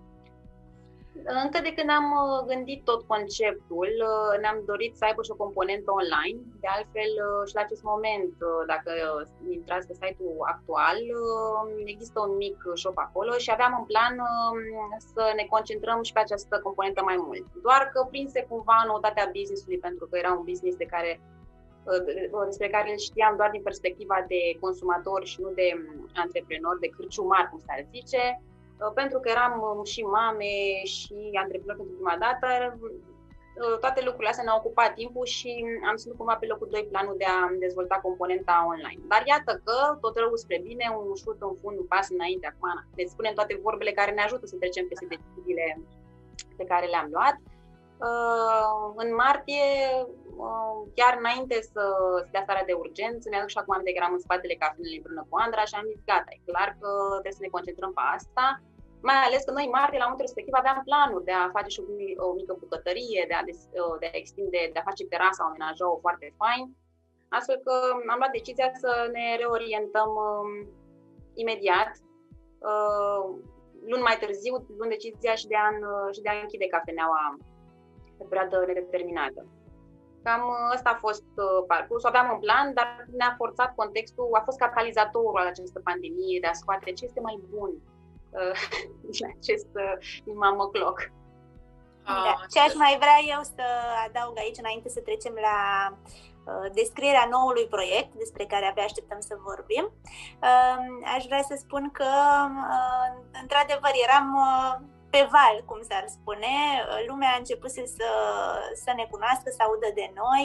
Încă de când am gândit tot conceptul, ne-am dorit să aibă și o componentă online. De altfel, și la acest moment, dacă intrați pe site-ul actual, există un mic shop acolo și aveam în plan să ne concentrăm și pe această componentă mai mult. Doar că prinse cumva noutatea business-ului, pentru că era un business despre care îl știam doar din perspectiva de consumator și nu de antreprenor, de cârciumar, cum s-ar zice. Pentru că eram și mame și antreprenor pentru prima dată, toate lucrurile astea ne-au ocupat timpul și am ținut cumva pe locul 2 planul de a dezvolta componenta online. Dar iată că tot rău spre bine, un șut în fund, un pas înainte, acum ne spunem toate vorbele care ne ajută să trecem peste deciziile pe care le-am luat. În martie, chiar înainte să dea starea de urgență, mi-aduc și acum aminte că eram în spatele cafenelei împreună cu Andra și am zis gata, e clar că trebuie să ne concentrăm pe asta. Mai ales că noi în martie, la momentul respectiv, aveam planul de a face și o mică bucătărie, de a extinde, de a face terasa, o amenaja-o foarte fain. Astfel că am luat decizia să ne reorientăm imediat, luni mai târziu, luând decizia și de a închide cafeneaua pe perioadă nedeterminată. Cam ăsta a fost parcursul, aveam un plan, dar ne-a forțat contextul, a fost catalizatorul al acestei pandemie de a scoate ce este mai bun din Mama Clock. Da. Ce aș mai vrea eu să adaug aici, înainte să trecem la descrierea noului proiect despre care abia așteptăm să vorbim, aș vrea să spun că într-adevăr eram pe val, cum s-ar spune. Lumea a început să ne cunoască, să audă de noi.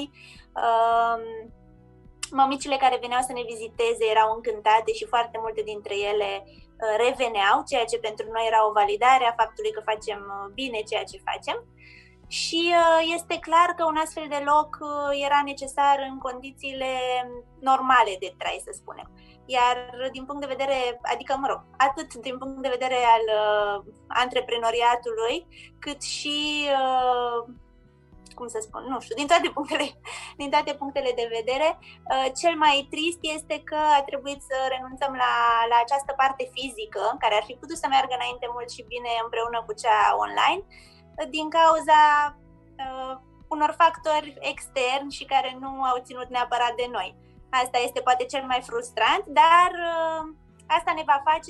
Mămicile care veneau să ne viziteze erau încântate și foarte multe dintre ele reveneau, ceea ce pentru noi era o validare a faptului că facem bine ceea ce facem. Și este clar că un astfel de loc era necesar în condițiile normale de trai, să spunem. Iar din punct de vedere, adică atât din punct de vedere al antreprenoriatului, cât și cum să spun, nu știu, din toate punctele de vedere, cel mai trist este că a trebuit să renunțăm la această parte fizică, care ar fi putut să meargă înainte mult și bine împreună cu cea online, din cauza unor factori externi și care nu au ținut neapărat de noi. Asta este poate cel mai frustrant, dar asta ne va face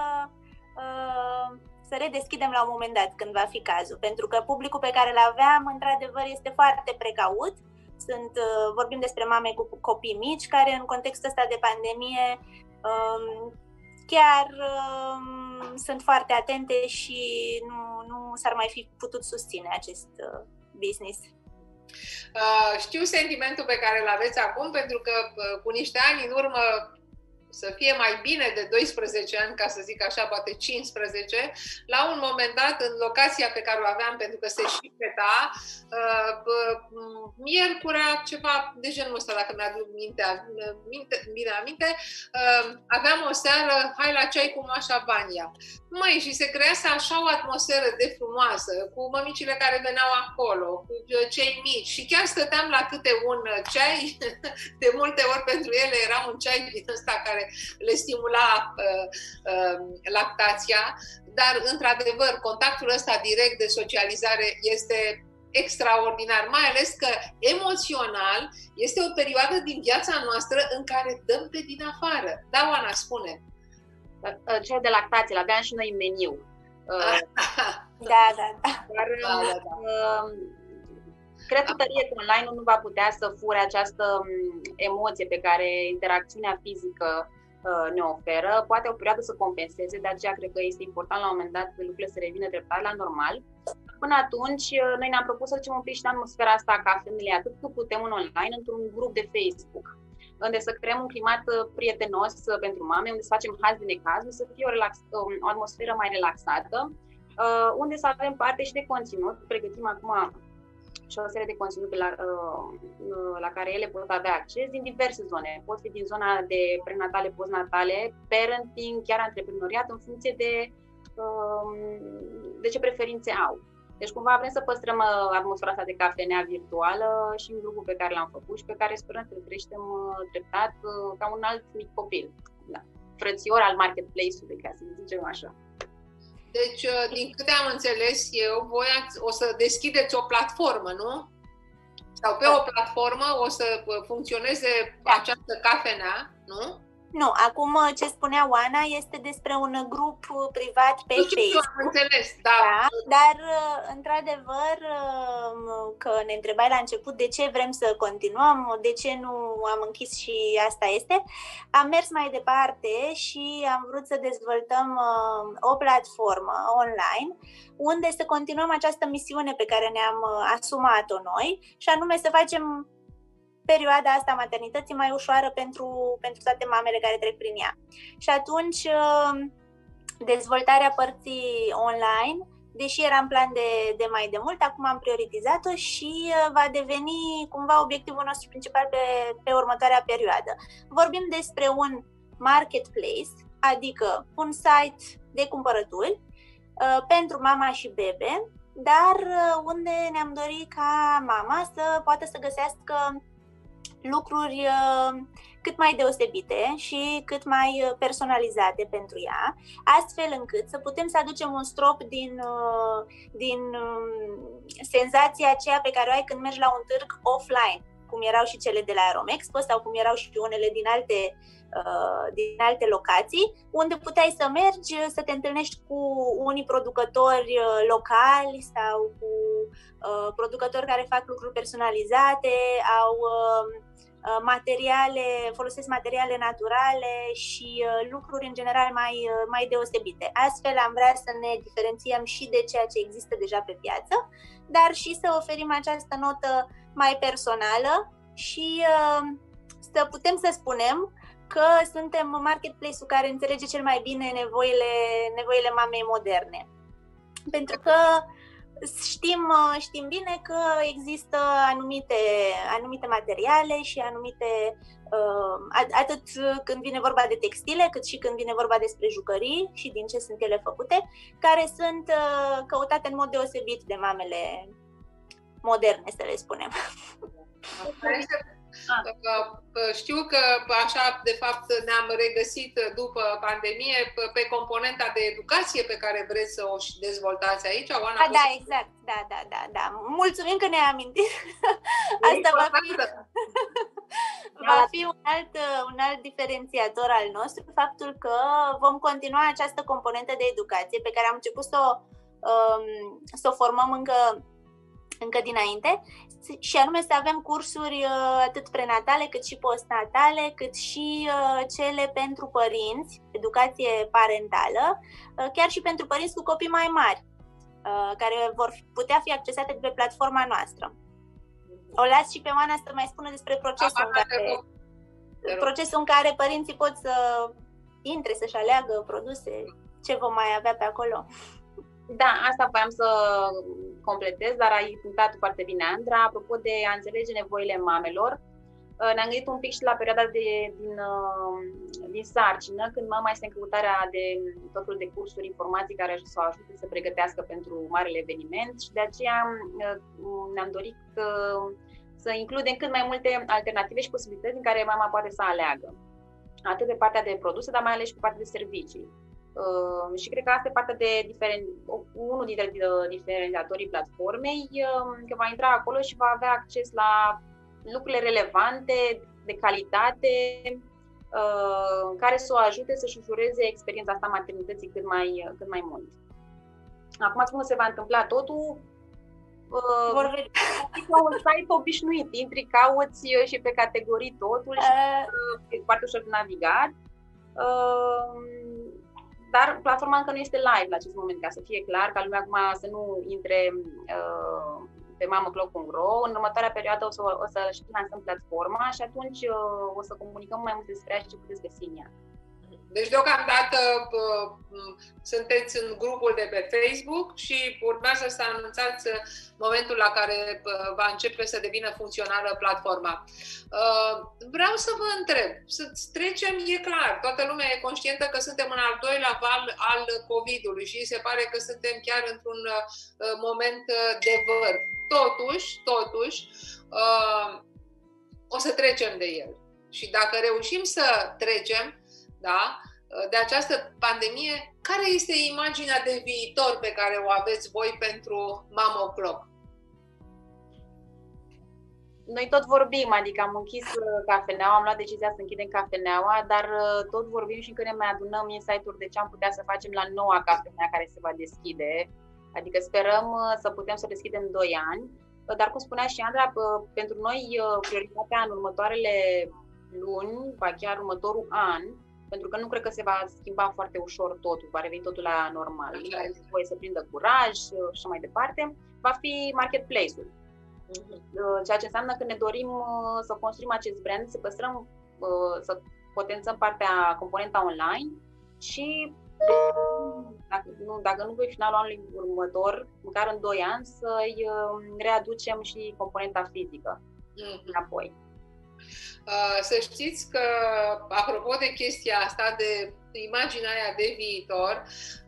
să redeschidem la un moment dat, când va fi cazul. Pentru că publicul pe care îl aveam, într-adevăr, este foarte precaut. Vorbim despre mame cu copii mici, care în contextul ăsta de pandemie chiar sunt foarte atente și nu nu s-ar mai fi putut susține acest business. Știu sentimentul pe care îl aveți acum, pentru că cu niște ani în urmă, să fie mai bine de 12 ani, ca să zic așa, poate 15, la un moment dat, în locația pe care o aveam, pentru că se și peta, miercurea, ceva de genul ăsta, dacă mi-aduc bine aminte, aveam o seară, hai la ceai cu Mașa Vania. Măi, și se crease așa o atmosferă de frumoasă, cu mămicile care veneau acolo, cu cei mici, și chiar stăteam la câte un ceai, de multe ori pentru ele era un ceai din ăsta care le stimula lactația, dar, într-adevăr, contactul ăsta direct de socializare este extraordinar, mai ales că emoțional este o perioadă din viața noastră în care dăm pe din afară. Da, Oana, spune. Cel de lactație, l-aveam și noi în meniu. Da. Dar, cred că tărie că online nu va putea să fure această emoție pe care interacțiunea fizică ne oferă. Poate o perioadă să compenseze, de aceea cred că este important la un moment dat lucrurile să revină treptat la normal. Până atunci, noi ne-am propus să ducem un pic și în atmosfera asta a cafenelei, atât cât putem în online, într-un grup de Facebook, unde să creăm un climat prietenos pentru mame, unde să facem haz de necaz, să fie o atmosferă mai relaxată, unde să avem parte și de conținut. Pregătim acum și o serie de conținut la care ele pot avea acces din diverse zone. Pot fi din zona de prenatale, postnatale, parenting, chiar antreprenoriat, în funcție de ce preferințe au. Deci cumva vrem să păstrăm atmosfera asta de cafenea virtuală și în grupul pe care l-am făcut și pe care sperăm să-l creștem treptat ca un alt mic copil. Da. Frățior al marketplace-ului, ca să zicem așa. Deci, din câte am înțeles eu, voi o să deschideți o platformă, nu? Sau pe o platformă o să funcționeze această cafenea, nu? Nu, acum ce spunea Oana este despre un grup privat pe Facebook. Am înțeles, da. Dar, într-adevăr, că ne întrebai la început de ce vrem să continuăm, de ce nu am închis și asta este, am mers mai departe și am vrut să dezvoltăm o platformă online unde să continuăm această misiune pe care ne-am asumat-o noi, și anume să facem perioada asta maternității mai ușoară pentru toate mamele care trec prin ea. Și atunci dezvoltarea părții online, deși era în plan de mai de mult, acum am prioritizat-o și va deveni cumva obiectivul nostru principal pe următoarea perioadă. Vorbim despre un marketplace, adică un site de cumpărături pentru mama și bebe, dar unde ne-am dorit ca mama să poată să găsească lucruri cât mai deosebite și cât mai personalizate pentru ea, astfel încât să putem să aducem un strop din senzația aceea pe care o ai când mergi la un târg offline, cum erau și cele de la Aromexpo sau cum erau și unele din alte locații, unde puteai să mergi, să te întâlnești cu unii producători locali sau cu producători care fac lucruri personalizate, au folosesc materiale naturale și lucruri în general mai deosebite. Astfel am vrea să ne diferențiem și de ceea ce există deja pe piață, dar și să oferim această notă mai personală și să putem să spunem că suntem marketplace-ul care înțelege cel mai bine nevoile mamei moderne. Pentru că știm bine că există anumite materiale și atât când vine vorba de textile, cât și când vine vorba despre jucării și din ce sunt ele făcute, care sunt căutate în mod deosebit de mamele moderne, să le spunem. Știu că așa, de fapt, ne-am regăsit după pandemie pe componenta de educație pe care vreți să o dezvoltați aici, Oana? Da, exact. Da. Mulțumim că ne-ai amintit. Asta va fi un alt diferențiator al nostru, faptul că vom continua această componentă de educație pe care am început să o formăm încă dinainte, și anume să avem cursuri atât prenatale cât și postnatale, cât și cele pentru părinți, educație parentală, chiar și pentru părinți cu copii mai mari. care vor putea fi accesate de pe platforma noastră. O las și pe Oana să mai spună despre procesul în care părinții pot să intre, să-și aleagă produse, ce vom mai avea pe acolo. Da, asta voiam să completez, dar ai punctat foarte bine, Andra. Apropo de a înțelege nevoile mamelor, ne-am gândit un pic și la perioada din sarcină, când mama este în căutarea de tot felul de cursuri, informații care să o ajute să pregătească pentru marele eveniment și de aceea ne-am dorit să includem cât mai multe alternative și posibilități în care mama poate să aleagă. Atât pe partea de produse, dar mai ales și pe partea de servicii. Și cred că asta e partea unul dintre diferențiatorii platformei, că va intra acolo și va avea acces la lucrurile relevante, de calitate, care să o ajute să-și ușureze experiența asta maternității cât mai mult. Acum spun că se va întâmpla totul. Ca un site obișnuit, intri, cauți și pe categorii totul și e foarte ușor de navigat. Dar platforma încă nu este live la acest moment, ca să fie clar, ca lumea acum să nu intre pe mamaclock.ro. În următoarea perioadă o să și lansăm platforma și atunci o să comunicăm mai mult despre ea și ce puteți găsi în ea. Deci deocamdată sunteți în grupul de pe Facebook și urmează să anunțați momentul la care va începe să devină funcțională platforma. Vreau să vă întreb, să trecem, e clar, toată lumea e conștientă că suntem în al doilea val al COVID-ului și se pare că suntem chiar într-un moment de vârf. Totuși, o să trecem de el. Și dacă reușim să trecem, da, de această pandemie, care este imaginea de viitor pe care o aveți voi pentru MamO'Clock? Noi tot vorbim, adică am închis cafeneaua, am luat decizia să închidem cafeneaua, dar tot vorbim și încă ne mai adunăm insight-uri de ce am putea să facem la noua cafenea care se va deschide. Adică sperăm să putem să deschidem 2 ani, dar cum spunea și Andra, pentru noi prioritatea în următoarele luni, ba chiar următorul an, pentru că nu cred că se va schimba foarte ușor totul, va reveni totul la normal. Are nevoie să prindă curaj și așa mai departe, va fi marketplace-ul. Ceea ce înseamnă că ne dorim să construim acest brand, să păstrăm, să potențăm componenta online și dacă nu pe finalul anului următor, măcar în 2 ani, să-i readucem și componenta fizică înapoi. Să știți că, apropo de chestia asta, de imaginea aia de viitor,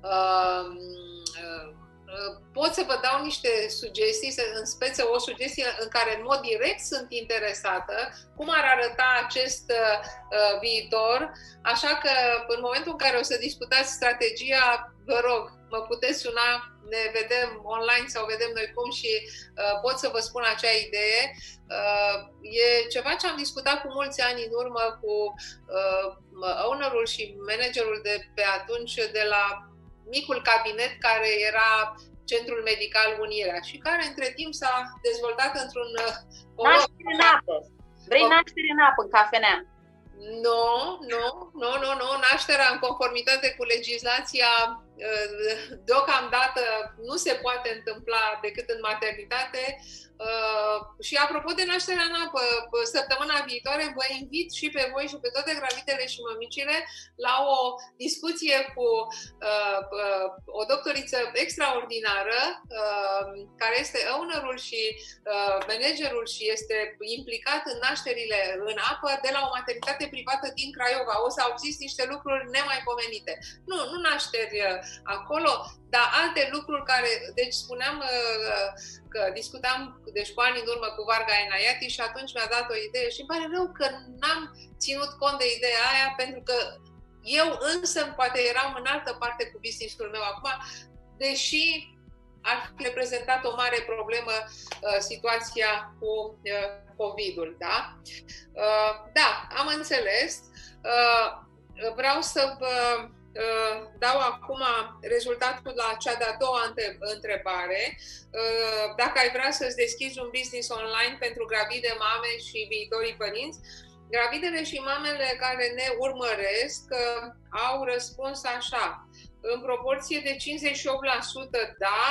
pot să vă dau niște sugestii, în speță o sugestie în care în mod direct sunt interesată, cum ar arăta acest viitor, așa că în momentul în care o să discutați strategia, vă rog, mă puteți suna, ne vedem online sau vedem noi cum și pot să vă spun acea idee. E ceva ce am discutat cu mulți ani în urmă cu ownerul și managerul de pe atunci de la micul cabinet care era Centrul Medical Unirea și care între timp s-a dezvoltat într-un... Naștere în apă! Vrei naștere în apă, în cafenea? Nu, nașterea în conformitate cu legislația deocamdată nu se poate întâmpla decât în maternitate. Și apropo de nașterea în apă, săptămâna viitoare vă invit și pe voi și pe toate gravidele și mămicile la o discuție cu o doctoriță extraordinară care este ownerul și managerul și este implicat în nașterile în apă de la o maternitate privată din Craiova. O să auziți niște lucruri nemaipomenite. Nu nașteri acolo, dar alte lucruri care, deci spuneam că discutam cu ani în urmă cu Varga Enaiati și atunci mi-a dat o idee și îmi pare rău că n-am ținut cont de ideea aia pentru că eu însă poate eram în altă parte cu business-ul meu acum, deși ar fi reprezentat o mare problemă situația cu COVID-ul, da? Da, am înțeles. Vreau să vă dau acum rezultatul la cea de-a doua întrebare. Dacă ai vrea să-ți deschizi un business online pentru gravide, mame și viitorii părinți, gravidele și mamele care ne urmăresc au răspuns așa: în proporție de 58% da,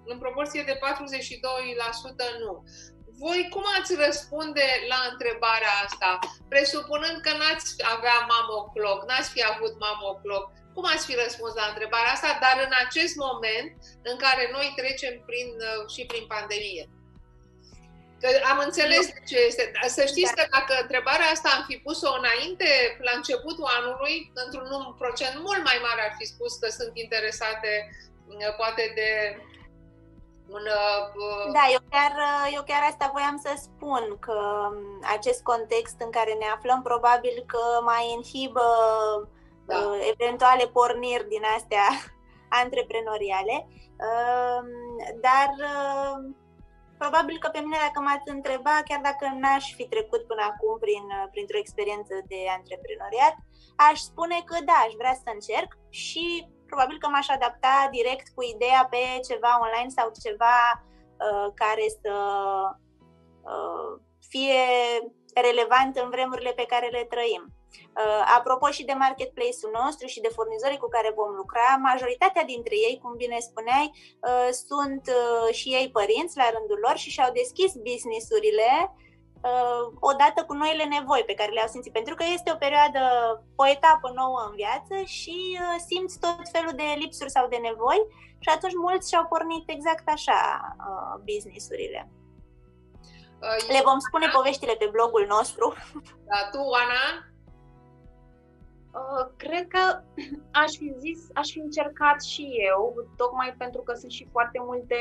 în proporție de 42% nu. Voi cum ați răspunde la întrebarea asta? Presupunând că n-ați avea mamocloc, n-ați fi avut mamocloc, cum ați fi răspuns la întrebarea asta, dar în acest moment în care noi trecem și prin pandemie? Că am înțeles de ce este. Să știți că dacă întrebarea asta am fi pus-o înainte, la începutul anului, într-un procent mult mai mare ar fi spus că sunt interesate poate de un... Da, eu chiar asta voiam să spun, că acest context în care ne aflăm probabil că mai inhibă eventuale porniri din astea antreprenoriale, dar probabil că pe mine, dacă m-ați întreba, chiar dacă n-aș fi trecut până acum printr-o experiență de antreprenoriat, aș spune că da, aș vrea să încerc și probabil că m-aș adapta direct cu ideea pe ceva online sau ceva care să fie relevant în vremurile pe care le trăim. Apropo și de marketplace-ul nostru și de furnizorii cu care vom lucra, majoritatea dintre ei, cum bine spuneai, sunt și ei părinți la rândul lor și și-au deschis business-urile odată cu noile nevoi pe care le-au simțit, pentru că este o etapă nouă în viață și simți tot felul de lipsuri sau de nevoi și atunci mulți și-au pornit exact așa business-urile. Le vom spune poveștile pe blogul nostru. Da, tu, Ana? Cred că aș fi încercat și eu, tocmai pentru că sunt și foarte multe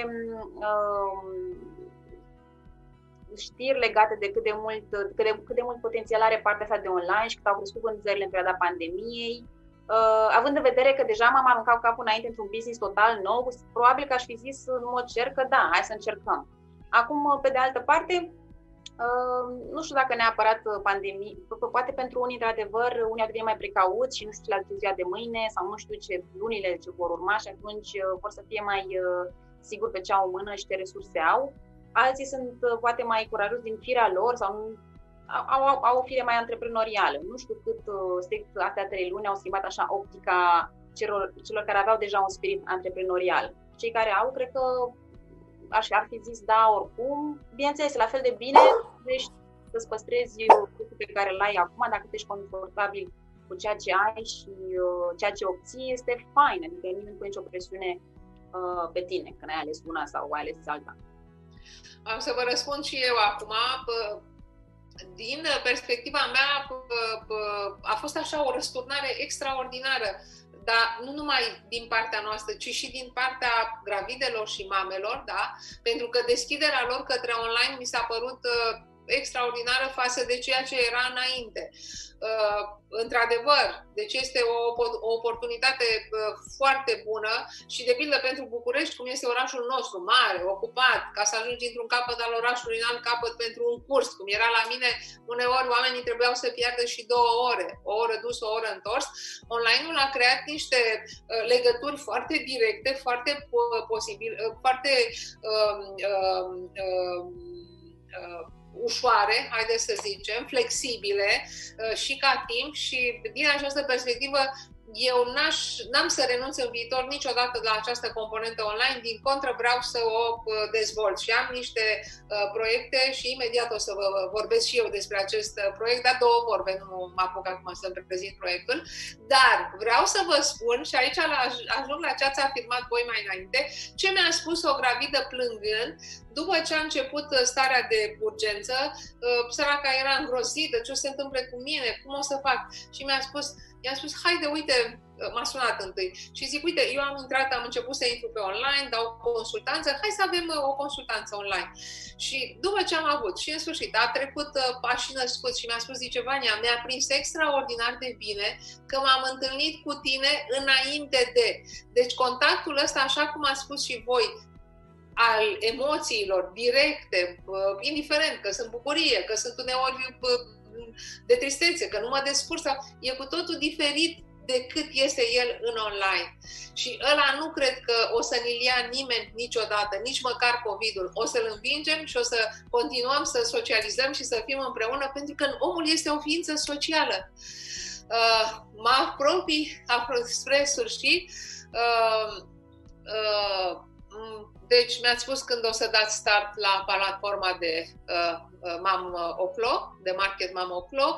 știri legate de cât de mult potențial are partea asta de online și cât au crescut vânzările în perioada pandemiei. Având în vedere că deja m-am aruncat capul înainte într-un business total nou, probabil că aș fi zis în mod cer că da, hai să încercăm. Acum, pe de altă parte, nu știu dacă neapărat pandemie, poate pentru unii, într-adevăr, unii au devenit mai precauți și nu știu ce la ziua de mâine sau nu știu ce lunile ce vor urma și atunci vor să fie mai siguri pe ce au în mână și ce resurse au. Alții sunt poate mai curajoși din firea lor sau au o fire mai antreprenorială. Nu știu cât strict astea 3 luni au schimbat așa optica celor care aveau deja un spirit antreprenorial. Cei care au, cred că ar fi zis da oricum. Bineînțeles, la fel de bine, deci să-ți păstrezi lucrul pe care l-ai acum, dacă ești confortabil cu ceea ce ai și ceea ce obții, este fain, adică nimeni nu pune nicio presiune pe tine, că n-ai ales una sau ai ales alta. Am să vă răspund și eu acum. Din perspectiva mea, a fost așa o răsturnare extraordinară, dar nu numai din partea noastră, ci și din partea gravidelor și mamelor, da? Pentru că deschiderea lor către online mi s-a părut extraordinară față de ceea ce era înainte. Într-adevăr, deci este o oportunitate foarte bună și de pildă pentru București, cum este orașul nostru, mare, ocupat, ca să ajungi într-un capăt al orașului în alt capăt pentru un curs, cum era la mine, uneori oamenii trebuiau să piardă și 2 ore, o oră dus, o oră întors. Online-ul a creat niște legături foarte directe, foarte posibil, foarte ușoare, haideți să zicem, flexibile și ca timp și din această perspectivă eu n-am să renunț în viitor niciodată la această componentă online, din contră vreau să o dezvolt și am niște proiecte și imediat o să vă vorbesc și eu despre acest proiect, dar 2 vorbe, nu mă apuc acum să-mi prezint proiectul, dar vreau să vă spun și aici ajung la ce ați afirmat voi mai înainte, ce mi-a spus o gravidă plângând după ce a început starea de urgență. Săraca era îngrozită, ce o să se întâmple cu mine, cum o să fac, și i-am spus, haide, uite, m-a sunat întâi și zic, uite, eu am început să intru pe online, dau consultanță, hai să avem o consultanță online. Și după ce am avut, și în sfârșit, a trecut pașii născuți și mi-a spus, zice, Vania, mi-a prins extraordinar de bine că m-am întâlnit cu tine înainte de. Deci contactul ăsta, așa cum ați spus și voi, al emoțiilor directe, indiferent că sunt bucurie, că sunt uneori de tristețe, că nu mă descurc, e cu totul diferit decât este el în online. Și ăla nu cred că o să ne-l ia nimeni niciodată, nici măcar COVID-ul. O să-l învingem și o să continuăm să socializăm și să fim împreună, pentru că omul este o ființă socială. Mă apropii spre sfârșit. Deci mi-ați spus când o să dați start la platforma de Mom O'Clock, de Market Mom O'Clock.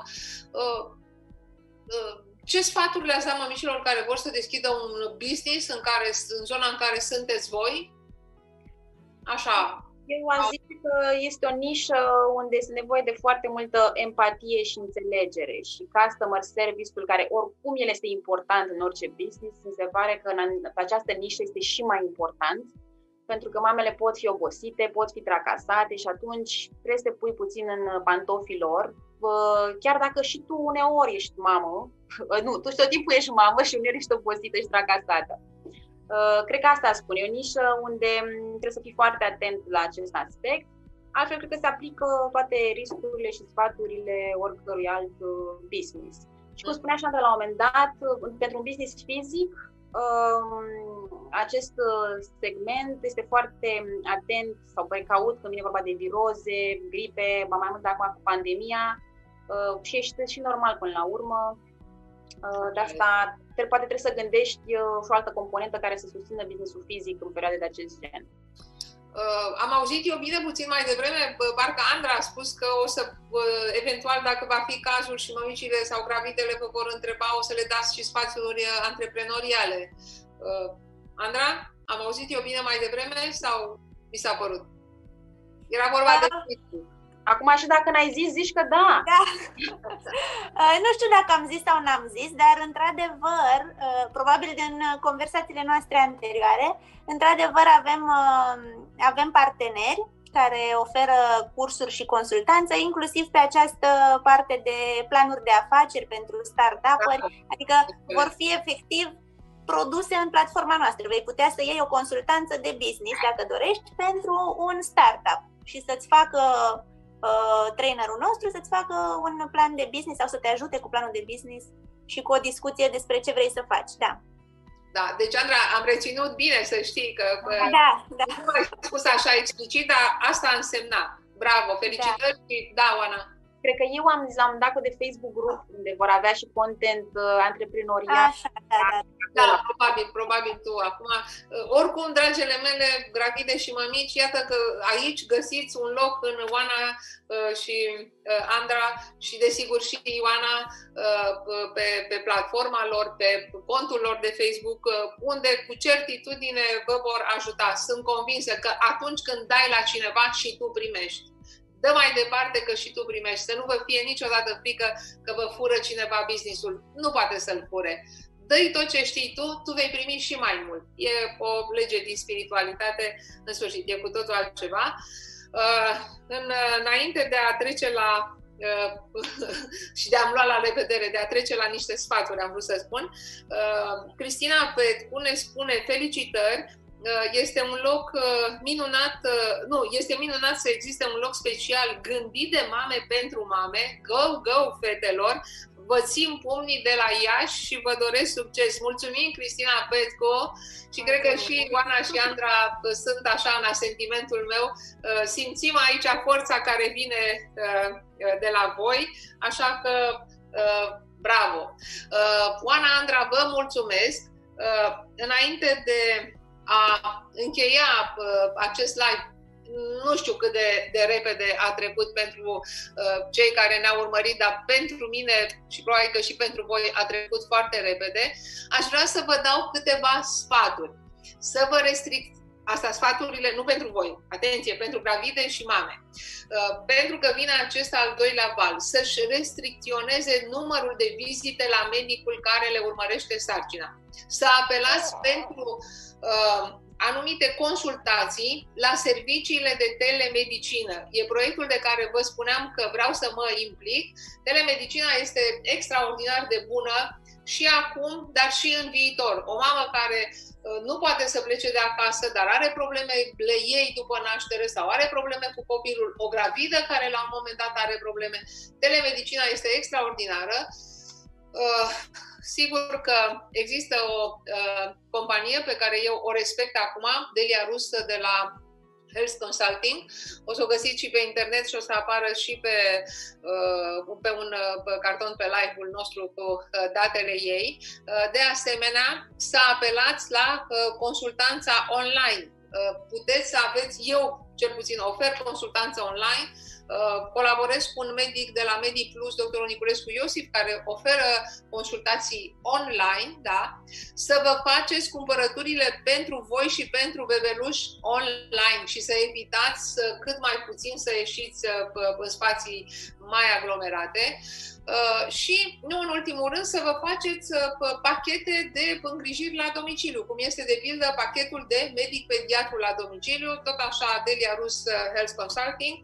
Ce sfaturi le-ați dat mămicilor care vor să deschidă un business în zona în care sunteți voi? Așa. Eu aș zice că este o nișă unde este nevoie de foarte multă empatie și înțelegere și customer service-ul, care oricum el este important în orice business, mi se pare că în această nișă este și mai important, pentru că mamele pot fi obosite, pot fi tracasate și atunci trebuie să te pui puțin în pantofii lor, chiar dacă și tu uneori ești mamă, nu, tu tot timpul ești mamă și uneori ești obosită și tracasată. Cred că asta spun, e o nișă unde trebuie să fii foarte atent la acest aspect. Altfel, cred că se aplică toate riscurile și sfaturile oricărui alt business. Și cum spunea și la un moment dat, pentru un business fizic, acest segment este foarte atent sau precaut când vine vorba de viroze, gripe, mai mult acum cu pandemia, și este și normal până la urmă. De asta poate trebuie să gândești și o altă componentă care să susțină business-ul fizic în perioade de acest gen. Am auzit eu bine puțin mai devreme, parcă Andra a spus că o să, eventual, dacă va fi cazul și mămicile sau gravidele vă vor întreba, o să le dați și spațiuri antreprenoriale. Andra, am auzit eu bine mai devreme sau mi s-a părut? Era vorba de... Acum și dacă n-ai zis, zici că da. Da. Nu știu dacă am zis sau n-am zis, dar într-adevăr, probabil din conversațiile noastre anterioare, într-adevăr avem parteneri care oferă cursuri și consultanță, inclusiv pe această parte de planuri de afaceri pentru startup-uri, adică vor fi efectiv produse în platforma noastră. Vei putea să iei o consultanță de business, dacă dorești, pentru un startup și să-ți facă trainerul nostru să-ți facă un plan de business sau să te ajute cu planul de business și cu o discuție despre ce vrei să faci, da. Da, deci Andra, am reținut bine, să știi că da. Nu ai spus așa explicit, dar asta a însemnat. Bravo, felicitări și da, Oana. Cred că eu am dat de Facebook grup unde vor avea și content antreprenorial. Așa, da. Da, probabil tu. Acum, oricum, dragele mele, gravide și mămici, iată că aici găsiți un loc în Oana și Andra și, desigur, și Ioana pe platforma lor, pe contul lor de Facebook, unde cu certitudine vă vor ajuta. Sunt convinsă că atunci când dai la cineva și tu primești. Dă mai departe că și tu primești. Să nu vă fie niciodată frică că vă fură cineva business-ul. Nu poate să-l fure. Dă-i tot ce știi tu vei primi și mai mult. E o lege din spiritualitate, în sfârșit, e cu totul altceva. Înainte de a trece la și de a-mi lua la revedere, de a trece la niște sfaturi, am vrut să spun, Cristina Petcu ne spune felicitări. Este un loc minunat, este minunat să existe un loc special gândit de mame pentru mame. Go, fetelor! Vă țin pumnii de la Iași și vă doresc succes. Mulțumim, Cristina Petco, și cred că și Oana și Andra sunt așa în asentimentul meu. Simțim aici forța care vine de la voi, așa că bravo! Oana, Andra, vă mulțumesc. Înainte de a încheia acest live, nu știu cât de repede a trecut pentru cei care ne-au urmărit, dar pentru mine și probabil că și pentru voi a trecut foarte repede. Aș vrea să vă dau câteva sfaturi. Să vă asta sfaturile nu pentru voi, atenție, pentru gravide și mame. Pentru că vine acest al doilea val, să-și restricționeze numărul de vizite la medicul care le urmărește sarcina. Să apelați pentru anumite consultații la serviciile de telemedicină. E proiectul de care vă spuneam că vreau să mă implic. Telemedicina este extraordinar de bună și acum, dar și în viitor. O mamă care nu poate să plece de acasă, dar are probleme ei după naștere sau are probleme cu copilul, o gravidă care la un moment dat are probleme. Telemedicina este extraordinară. Sigur că există o companie pe care eu o respect acum, Delia Rus de la Health Consulting. O să o găsiți și pe internet și o să apară și pe un carton pe live-ul nostru cu datele ei. De asemenea, să apelați la consultanța online. puteți să aveți, eu cel puțin ofer consultanță online, colaborez cu un medic de la MediPlus, dr. Niculescu Iosif, care oferă consultații online, da? Să vă faceți cumpărăturile pentru voi și pentru bebeluși online și să evitați cât mai puțin să ieșiți în spații mai aglomerate. Și, nu în ultimul rând, să vă faceți pachete de îngrijiri la domiciliu, cum este de pildă pachetul de medic pediatru la domiciliu, tot așa Delia Rus Health Consulting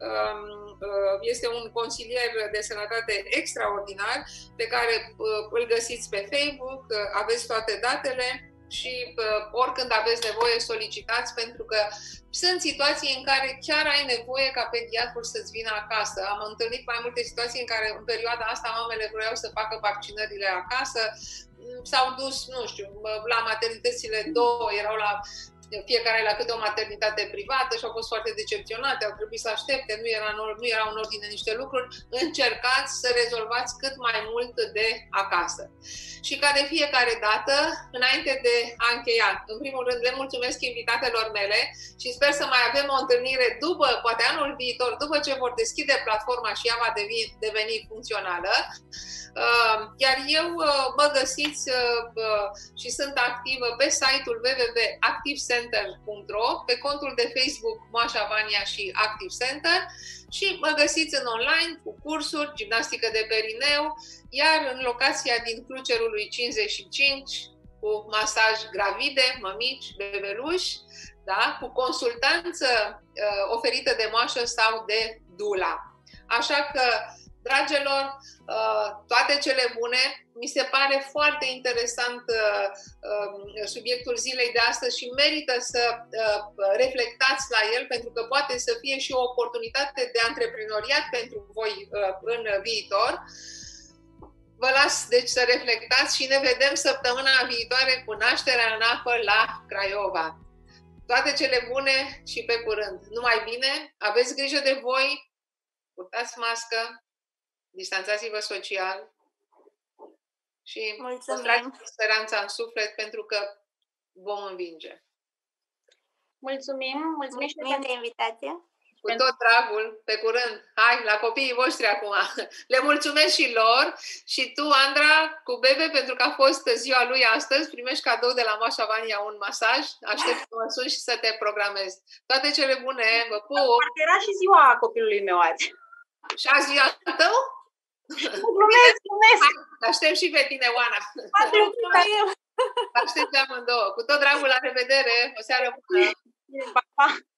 este un consilier de sănătate extraordinar pe care îl găsiți pe Facebook, aveți toate datele și oricând aveți nevoie solicitați, pentru că sunt situații în care chiar ai nevoie ca pediatrul să-ți vină acasă. Am întâlnit mai multe situații în care în perioada asta mamele vreau să facă vaccinările acasă, s-au dus, nu știu, la maternitățile două, erau la fiecare la câte o maternitate privată și au fost foarte decepționate, au trebuit să aștepte, nu erau în ordine niște lucruri. Încercați să rezolvați cât mai mult de acasă. Și ca de fiecare dată, înainte de a încheia, în primul rând le mulțumesc invitatelor mele și sper să mai avem o întâlnire după, poate anul viitor, după ce vor deschide platforma și ea va deveni funcțională. Iar eu mă găsiți și sunt activă pe site-ul www.activecenter.ro, pe contul de Facebook Mașa Vania și Active Center și mă găsiți în online cu cursuri, gimnastică de perineu, iar în locația din Cluj Cerului 55 cu masaj gravide, mămici, bebeluși, da? Cu consultanță oferită de moașă sau de dula. Așa că, dragilor, toate cele bune. Mi se pare foarte interesant subiectul zilei de astăzi și merită să reflectați la el, pentru că poate să fie și o oportunitate de antreprenoriat pentru voi în viitor. Vă las deci să reflectați și ne vedem săptămâna viitoare cu Nașterea în apă la Craiova. Toate cele bune și pe curând. Numai bine, aveți grijă de voi, purtați mască, distanțați-vă social și păstrați speranța în suflet, pentru că vom învinge. Mulțumim și pentru invitație. Cu tot dragul, pe curând. Hai, la copiii voștri acum. Le mulțumesc și lor. Și tu, Andra, cu Bebe, pentru că a fost ziua lui astăzi, primești cadou de la Mașa Vania un masaj. Aștept să mă suni și să te programezi. Toate cele bune, vă pup! Era și ziua copilului meu azi. Și azi ziua tău? Glumesc! Te aștept și pe tine, Oana. Te aștept pe amândouă. Cu tot dragul, la revedere! O seară bună! Pa, pa!